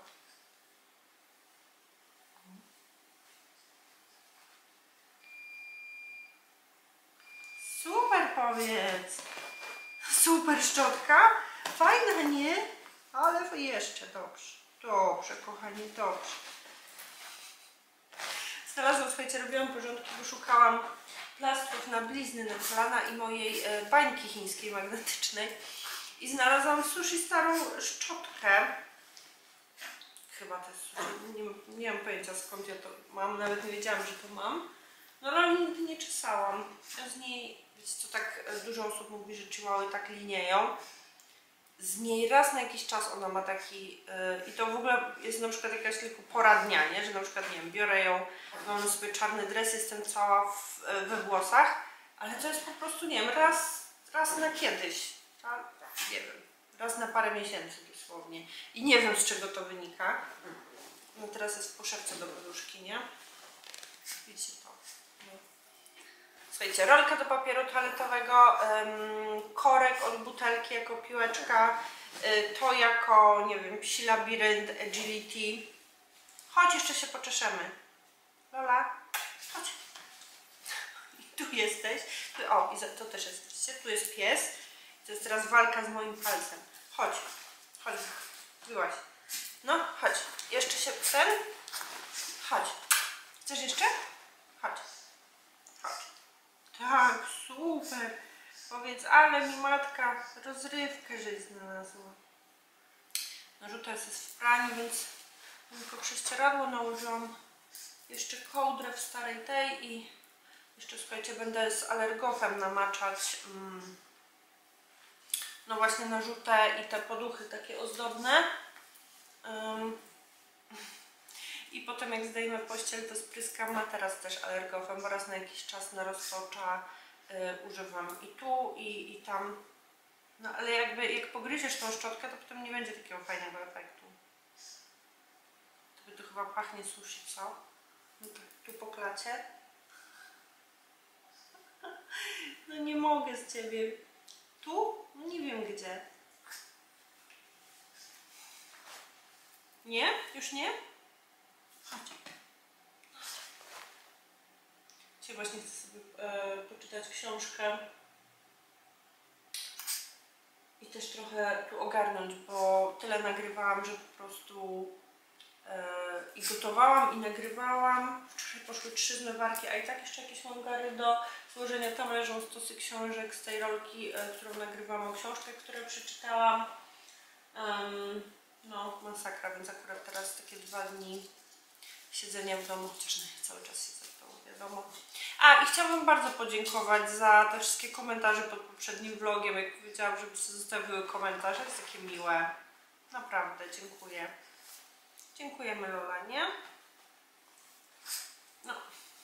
Super, powiedz. Super szczotka. Fajna, nie? Ale jeszcze dobrze. Dobrze, kochani, dobrze. Znalazłam, słuchajcie, robiłam porządki, bo szukałam plastrów na blizny na kolana i mojej bańki chińskiej magnetycznej. I znalazłam sushi starą szczotkę. Chyba to jest sushi, nie mam pojęcia skąd ja to mam, nawet nie wiedziałam, że to mam. No ale nigdy nie czesałam. Ja z niej, wiecie co, tak dużo osób mówi, że chihuahy tak linieją. Z niej raz na jakiś czas ona ma taki, i to w ogóle jest na przykład jakaś tylko pora dnia, nie? Że na przykład, nie wiem, biorę ją, mam sobie czarny dres, jestem cała we włosach, ale to jest po prostu, nie wiem, raz na kiedyś, tak? Nie wiem, raz na parę miesięcy dosłownie. I nie wiem, z czego to wynika. No teraz jest w poszewce do poduszki, nie? Widzicie to. No. Słuchajcie, rolka do papieru toaletowego, korek od butelki jako piłeczka, to jako, nie wiem, psi labirynt, agility. Chodź, jeszcze się poczeszemy. Lola, chodź. I tu jesteś. O, i to też jest, widzicie, tu jest pies. To jest teraz walka z moim palcem. Chodź, chodź, byłaś. No, chodź. Jeszcze się ten. Chodź. Chcesz jeszcze? Chodź. Chodź. Tak, super. Powiedz, ale mi matka rozrywkę żeś znalazła. Narzuta jest w praniu, więc tylko prześcieradło nałożyłam. Jeszcze kołdrę w starej tej i jeszcze, słuchajcie, będę z alergofem namaczać no właśnie narzutę i te poduchy takie ozdobne. I potem jak zdejmę pościel, to spryskam materac też alergofem, bo raz na jakiś czas na roztocza używam i tu, i tam. No ale jakby jak pogryziesz tą szczotkę, to potem nie będzie takiego fajnego efektu. To chyba pachnie sushi, co? No tak, tu po klacie. No nie mogę z ciebie. Tu? No nie wiem gdzie. Nie? Już nie? Chodź. Dzisiaj właśnie chcę sobie poczytać książkę i też trochę tu ogarnąć, bo tyle nagrywałam, że po prostu i gotowałam, i nagrywałam. Wczoraj poszły 3 zmywarki, a i tak jeszcze jakieś mam gary do złożenia. Tam leżą stosy książek z tej rolki, którą nagrywałam, o książkę, które przeczytałam. No, masakra, więc akurat teraz takie 2 dni siedzenia w domu, chociaż cały czas siedzę w domu, wiadomo. A, i chciałabym bardzo podziękować za te wszystkie komentarze pod poprzednim vlogiem. Jak powiedziałam, żebyście zostawiły komentarze, jest takie miłe. Naprawdę, dziękuję. Dziękujemy, Lola, nie? No.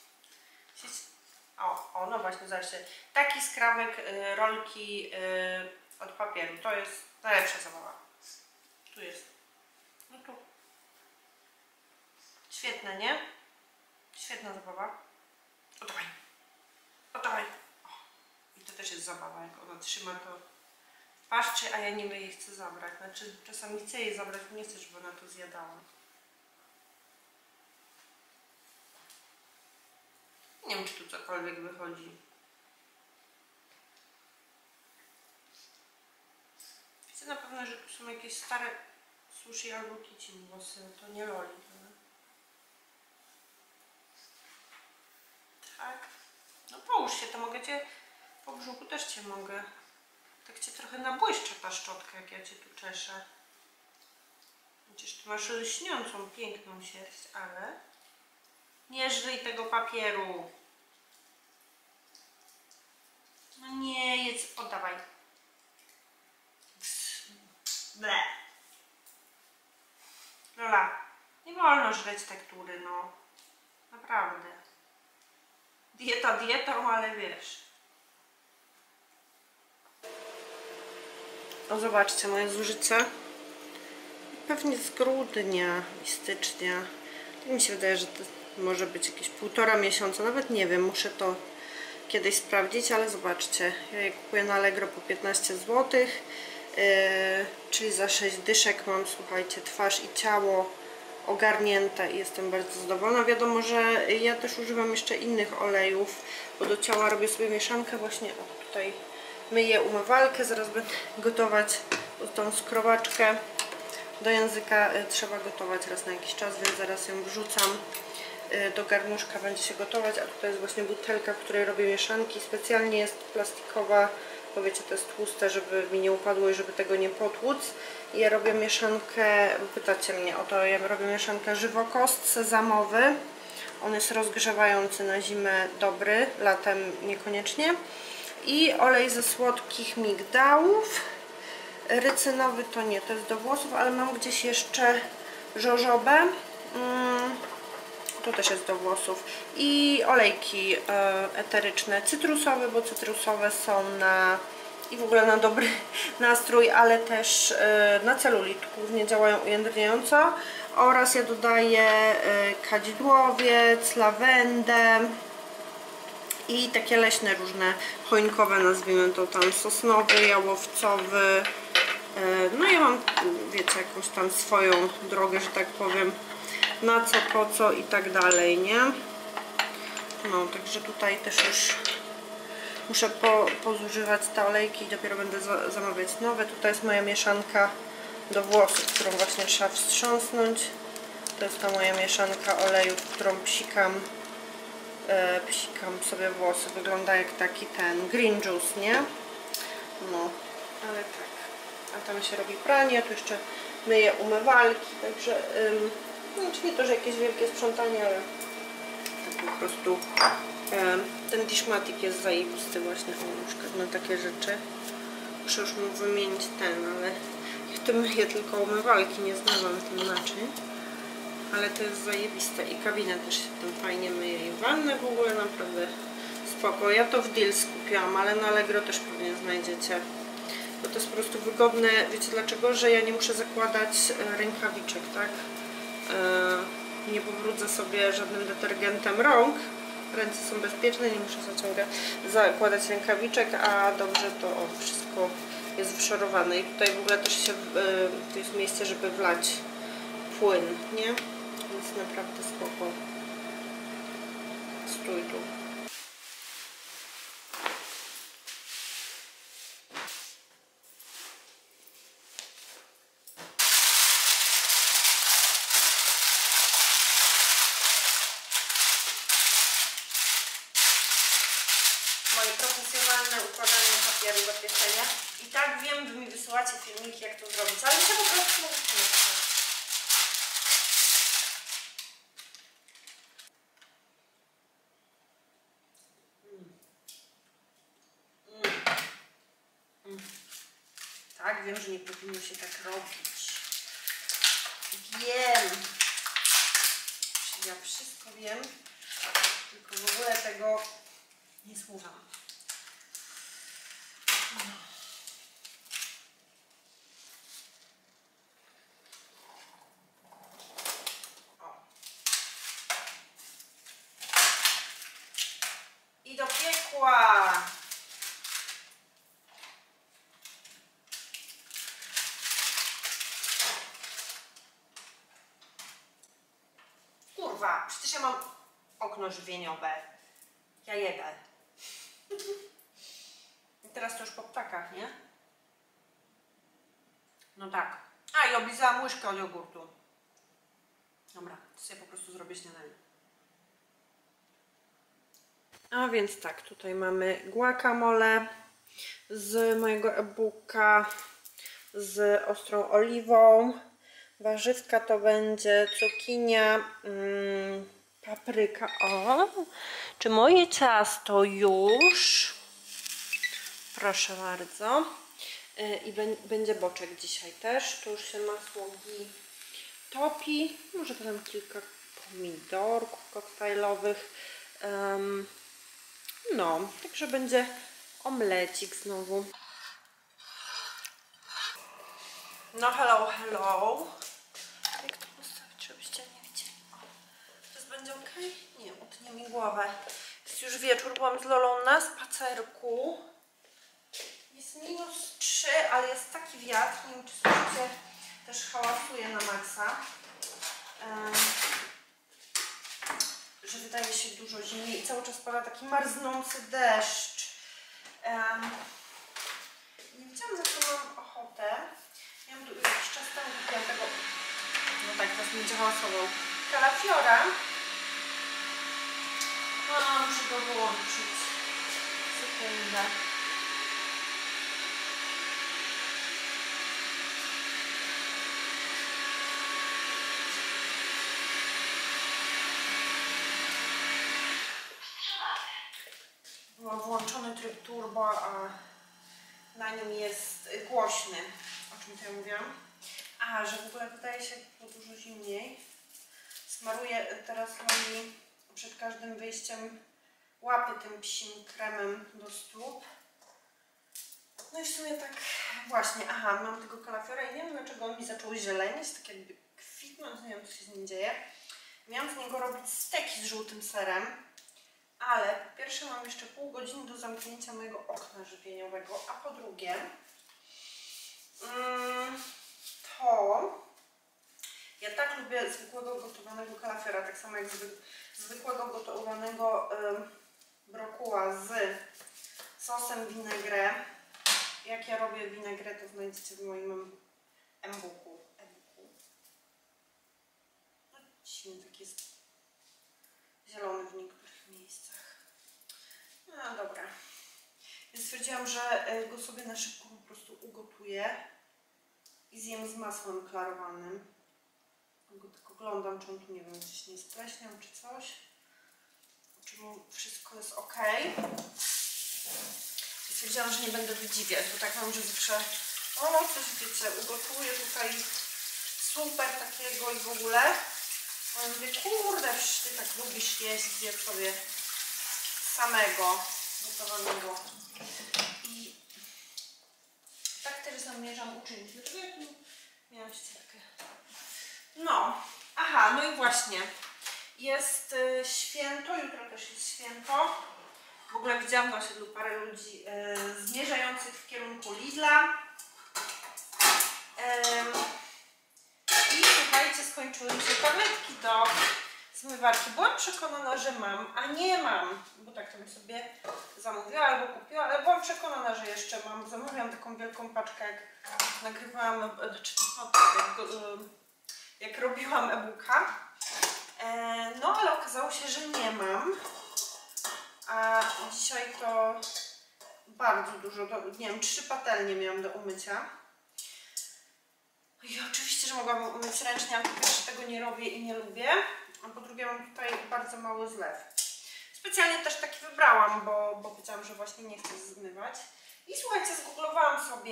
O, no właśnie, zobaczcie. Taki skrawek rolki od papieru. To jest najlepsza zabawa. Tu jest. No tu. Świetne, nie? Świetna zabawa. O, dawaj. O, dawaj. O. I to też jest zabawa, jak ona trzyma to. Paszczy, a ja niby jej chcę zabrać. Znaczy, czasami chcę jej zabrać, bo nie chcę, żeby ona to zjadała. Nie wiem, czy tu cokolwiek wychodzi. Widzę na pewno, że tu są jakieś stare sushi albo kici włosy. To nie Loli. Tak. No połóż się, to mogę cię po brzuchu też cię mogę. Tak cię trochę nabłyszcza ta szczotka, jak ja cię tu czeszę. Chociaż ty masz lśniącą, piękną sierść, ale nie żryj tego papieru. No nie, jedz, oddawaj. Ble. Lola, nie wolno żreć tektury, no. Naprawdę. Dieta dietą, ale wiesz. O, zobaczcie, moje zużycie. Pewnie z grudnia i stycznia. Mi się wydaje, że to może być jakieś 1,5 miesiąca, nawet nie wiem, muszę to kiedyś sprawdzić, ale zobaczcie, ja je kupuję na Allegro po 15 zł, czyli za 6 dyszek mam, słuchajcie, twarz i ciało ogarnięte i jestem bardzo zadowolona. Wiadomo, że ja też używam jeszcze innych olejów, bo do ciała robię sobie mieszankę, właśnie o, tutaj myję umywalkę, zaraz będę gotować tą skrobaczkę. Do języka trzeba gotować raz na jakiś czas, więc zaraz ją wrzucam. do garnuszka będzie się gotować, a tutaj jest właśnie butelka, w której robię mieszanki. Specjalnie jest plastikowa, bo wiecie, to jest tłuste, żeby mi nie upadło i żeby tego nie potłuc. I ja robię mieszankę, pytacie mnie o to, ja robię mieszankę żywokoszt sezamowy. On jest rozgrzewający na zimę, dobry, latem niekoniecznie. I olej ze słodkich migdałów. Rycynowy to nie, to jest do włosów, ale mam gdzieś jeszcze żożobę. To też jest do włosów. I olejki eteryczne, cytrusowe, bo cytrusowe są na i w ogóle na dobry nastrój, ale też na celulit, głównie działają ujędrniająco. Oraz ja dodaję kadzidłowiec, lawendę i takie leśne różne choinkowe, nazwijmy to tam sosnowy, jałowcowy. No ja mam, wiecie, jakąś tam swoją drogę, że tak powiem, na co, po co i tak dalej, nie? No, także tutaj też już muszę pozużywać te olejki i dopiero będę zamawiać nowe. Tutaj jest moja mieszanka do włosów, którą właśnie trzeba wstrząsnąć. To jest ta moja mieszanka olejów, którą psikam sobie włosy. Wygląda jak taki ten green juice, nie? No, ale tak. A tam się robi pranie, tu jeszcze myję umywalki, także znaczy nie to, że jakieś wielkie sprzątanie, ale tak po prostu ten Dishmatic jest zajebisty właśnie, na przykład na takie rzeczy. Muszę już mu wymienić ten, ale ja w tym myję tylko umywalki, nie znałam tym naczyń. Ale to jest zajebiste i kabinę też się tym fajnie myje i wannę w ogóle naprawdę spoko. Ja to w Deals kupiłam, ale na Allegro też pewnie znajdziecie. Bo to jest po prostu wygodne, wiecie dlaczego? Że ja nie muszę zakładać rękawiczek, tak? Nie pobrudzę sobie żadnym detergentem rąk. Ręce są bezpieczne, nie muszę zakładać rękawiczek, a dobrze to wszystko jest wyszorowane. I tutaj w ogóle też się, to jest miejsce, żeby wlać płyn, nie? Więc naprawdę spoko. Stój tu. Moje profesjonalne układanie papieru do pieczenia. I tak wiem, wy mi wysyłacie filmiki, jak to zrobić, ale się po prostu nie chce. Tak, wiem, że nie powinno się tak robić. Wiem. Ja wszystko wiem, tylko w ogóle tego nie słucham. O. I do piekła. Kurwa, przecież ja mam okno żywieniowe. Ja jebę. I teraz to już po ptakach, nie? No tak. A, i oblizałam łyżkę od jogurtu. Dobra, to sobie po prostu zrobię śniadanie. A więc tak, tutaj mamy guacamole z mojego e-booka z ostrą oliwą. Warzywka to będzie cukinia, papryka. O, czy moje ciasto już? Proszę bardzo. I będzie boczek dzisiaj też. Tu już się masłowi topi. Może potem kilka pomidorków koktajlowych. No, także będzie omlecik znowu. No hello, hello. Jak to postawić, żebyście nie widzieli? O, teraz będzie ok? Nie, utnie mi głowę. Jest już wieczór, byłam z Lolą na spacerku. Jest -3, ale jest taki wiatr, nie wiem czy słyszycie, też hałasuje na maksa. Że wydaje się dużo zimniej i cały czas pada taki marznący deszcz. Nie wiedziałam, na co mam ochotę. Miałam tu jakiś czas temu kupiłam tego, no tak, teraz będzie hałasował, kalafiora. go wyłączyć. Sekundę. Było włączony tryb turbo, a na nim jest głośny. O czym tutaj mówiłam? A, że w ogóle wydaje się było dużo zimniej. Smaruję teraz Loli przed każdym wyjściem łapy tym psim kremem do stóp. No i w sumie tak właśnie, aha, mam tego kalafiora i nie wiem dlaczego on mi zaczął zielenieć, tak jakby kwitnąć, nie wiem co się z nim dzieje. Miałam z niego robić steki z żółtym serem, ale po pierwsze mam jeszcze pół godziny do zamknięcia mojego okna żywieniowego, a po drugie to ja tak lubię zwykłego gotowanego kalafiora, tak samo jak zwykłego gotowanego brokuła z sosem vinaigrette. Jak ja robię vinaigrette, to znajdziecie w moim e-booku. No, dzisiaj taki jest zielony w niektórych miejscach. No dobra. Więc stwierdziłam, że go sobie na szybko po prostu ugotuję i zjem z masłem klarowanym. Go tylko oglądam, czy on tu, nie wiem, gdzieś nie spleśniał, czy coś. Czy mu wszystko jest ok. Stwierdziłam, że nie będę wydziwiać, bo tak mam, że zawsze o, coś wiecie, ugotuję tutaj super takiego i w ogóle. A ja mówię, kurde, przecież ty tak lubisz jeść, zjedz sobie samego gotowanego. I tak też zamierzam uczynić. Dlaczego ja tu miałam ścierkę? No, aha, no i właśnie. Jest święto, jutro też jest święto. W ogóle widziałam na osiedlu parę ludzi zmierzających w kierunku Lidla. I słuchajcie, skończyły mi się tabletki do zmywarki. Byłam przekonana, że mam, a nie mam, bo tak to bym sobie zamówiła albo kupiła, ale byłam przekonana, że jeszcze mam. Zamówiłam taką wielką paczkę, jak nagrywałam, jak robiłam e-booka. No ale okazało się, że nie mam. A dzisiaj to bardzo dużo, nie wiem, 3 patelnie miałam do umycia. I oczywiście, że mogłabym umyć ręcznie, ale po pierwsze tego nie robię i nie lubię, a po drugie mam tutaj bardzo mały zlew. Specjalnie też taki wybrałam, bo powiedziałam, że właśnie nie chcę zmywać. I słuchajcie, zgooglowałam sobie,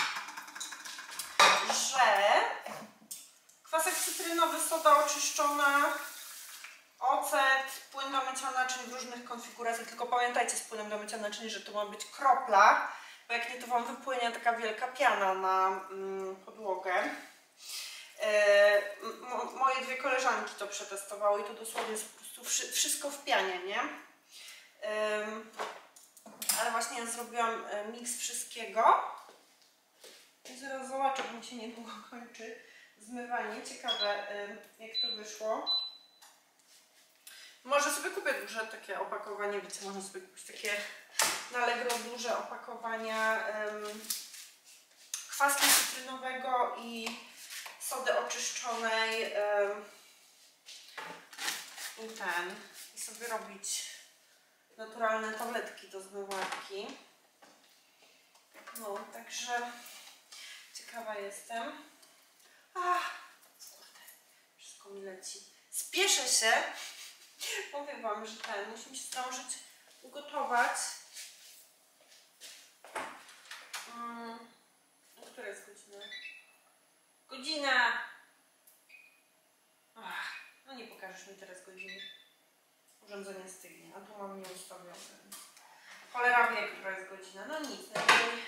że kwasek cytrynowy, soda oczyszczona, ocet, płyn do mycia naczyń w różnych konfiguracjach, tylko pamiętajcie z płynem do mycia naczyń, że to ma być kropla, bo jak nie, to wam wypłynie taka wielka piana na podłogę. Moje 2 koleżanki to przetestowały i to dosłownie jest po prostu wszystko w pianie, nie? Ale właśnie ja zrobiłam miks wszystkiego i zaraz zobaczę, bo mi się niedługo kończy zmywanie. Ciekawe, jak to wyszło. Może sobie kupię duże takie opakowanie, wiecie, można sobie kupić takie na Allegro duże opakowania kwasku cytrynowego i sody oczyszczonej i sobie robić naturalne tabletki do zmywarki. No, także ciekawa jestem. Kurde, wszystko mi leci. Spieszę się. Powiem wam, że musimy się zdążyć ugotować. Która jest godzina? Godzina! No nie pokażesz mi teraz godziny. Urządzenie stygnie, a tu mam nieustawione. Cholera wie, która jest godzina. No nic, najwyżej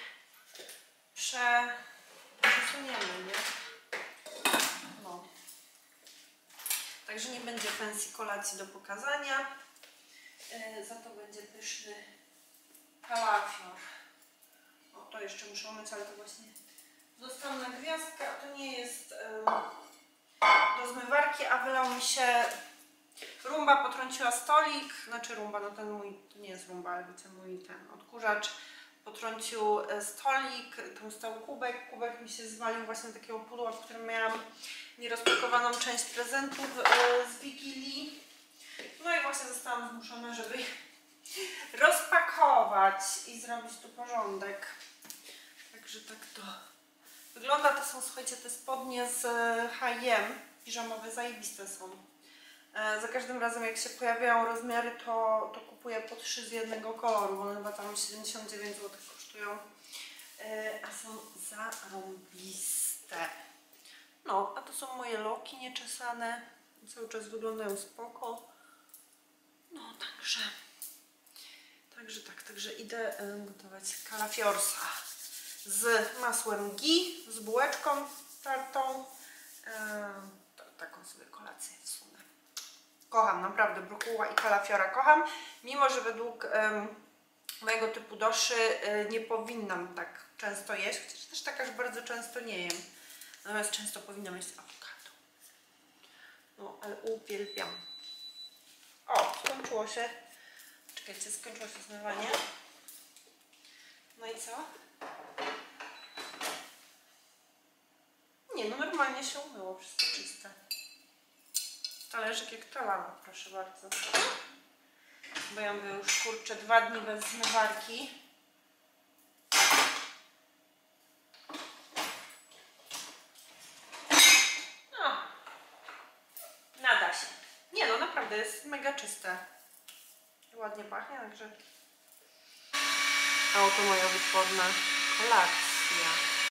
przesuniemy, nie? No. Także nie będzie fancy kolacji do pokazania. Za to będzie pyszny kalafior. O, to jeszcze muszę umyć, ale to właśnie dostałam na gwiazdkę, a to nie jest do zmywarki, a wylał mi się rumba, potrąciła stolik, znaczy rumba, no ten mój, to nie jest rumba, ale wiecie, mój ten odkurzacz potrącił stolik, tam stał kubek mi się zwalił właśnie do takiego pudła, w którym miałam nierozpakowaną część prezentów z Wigilii. No i właśnie zostałam zmuszona, żeby rozpakować i zrobić tu porządek. Także tak to wygląda. To są, słuchajcie, te spodnie z H&M, piżamowe, zajebiste są. Za każdym razem jak się pojawiają rozmiary, to kupuję po 3 z jednego koloru, bo one chyba tam 79 zł kosztują, a są zarąbiste. No, a to są moje loki nieczesane, cały czas wyglądają spoko. No, także idę gotować kalafiorsa z masłem ghee, z bułeczką tartą. Taką sobie kolację w sumie. Kocham, naprawdę brokuła i kalafiora kocham, mimo że według mojego typu doszy nie powinnam tak często jeść, chociaż też tak aż bardzo często nie jem. Natomiast często powinnam jeść awokado. No, ale uwielbiam. O, skończyło się. Czekajcie, skończyło się zmywanie. No i co? Nie, no normalnie się umyło, wszystko czyste. Talerzyk jak ta lama, proszę bardzo. Bo ja mówię już, kurczę, 2 dni bez zmywarki. No, nada się. Nie no, naprawdę jest mega czyste. Ładnie pachnie, także... A oto moja wytworna kolacja.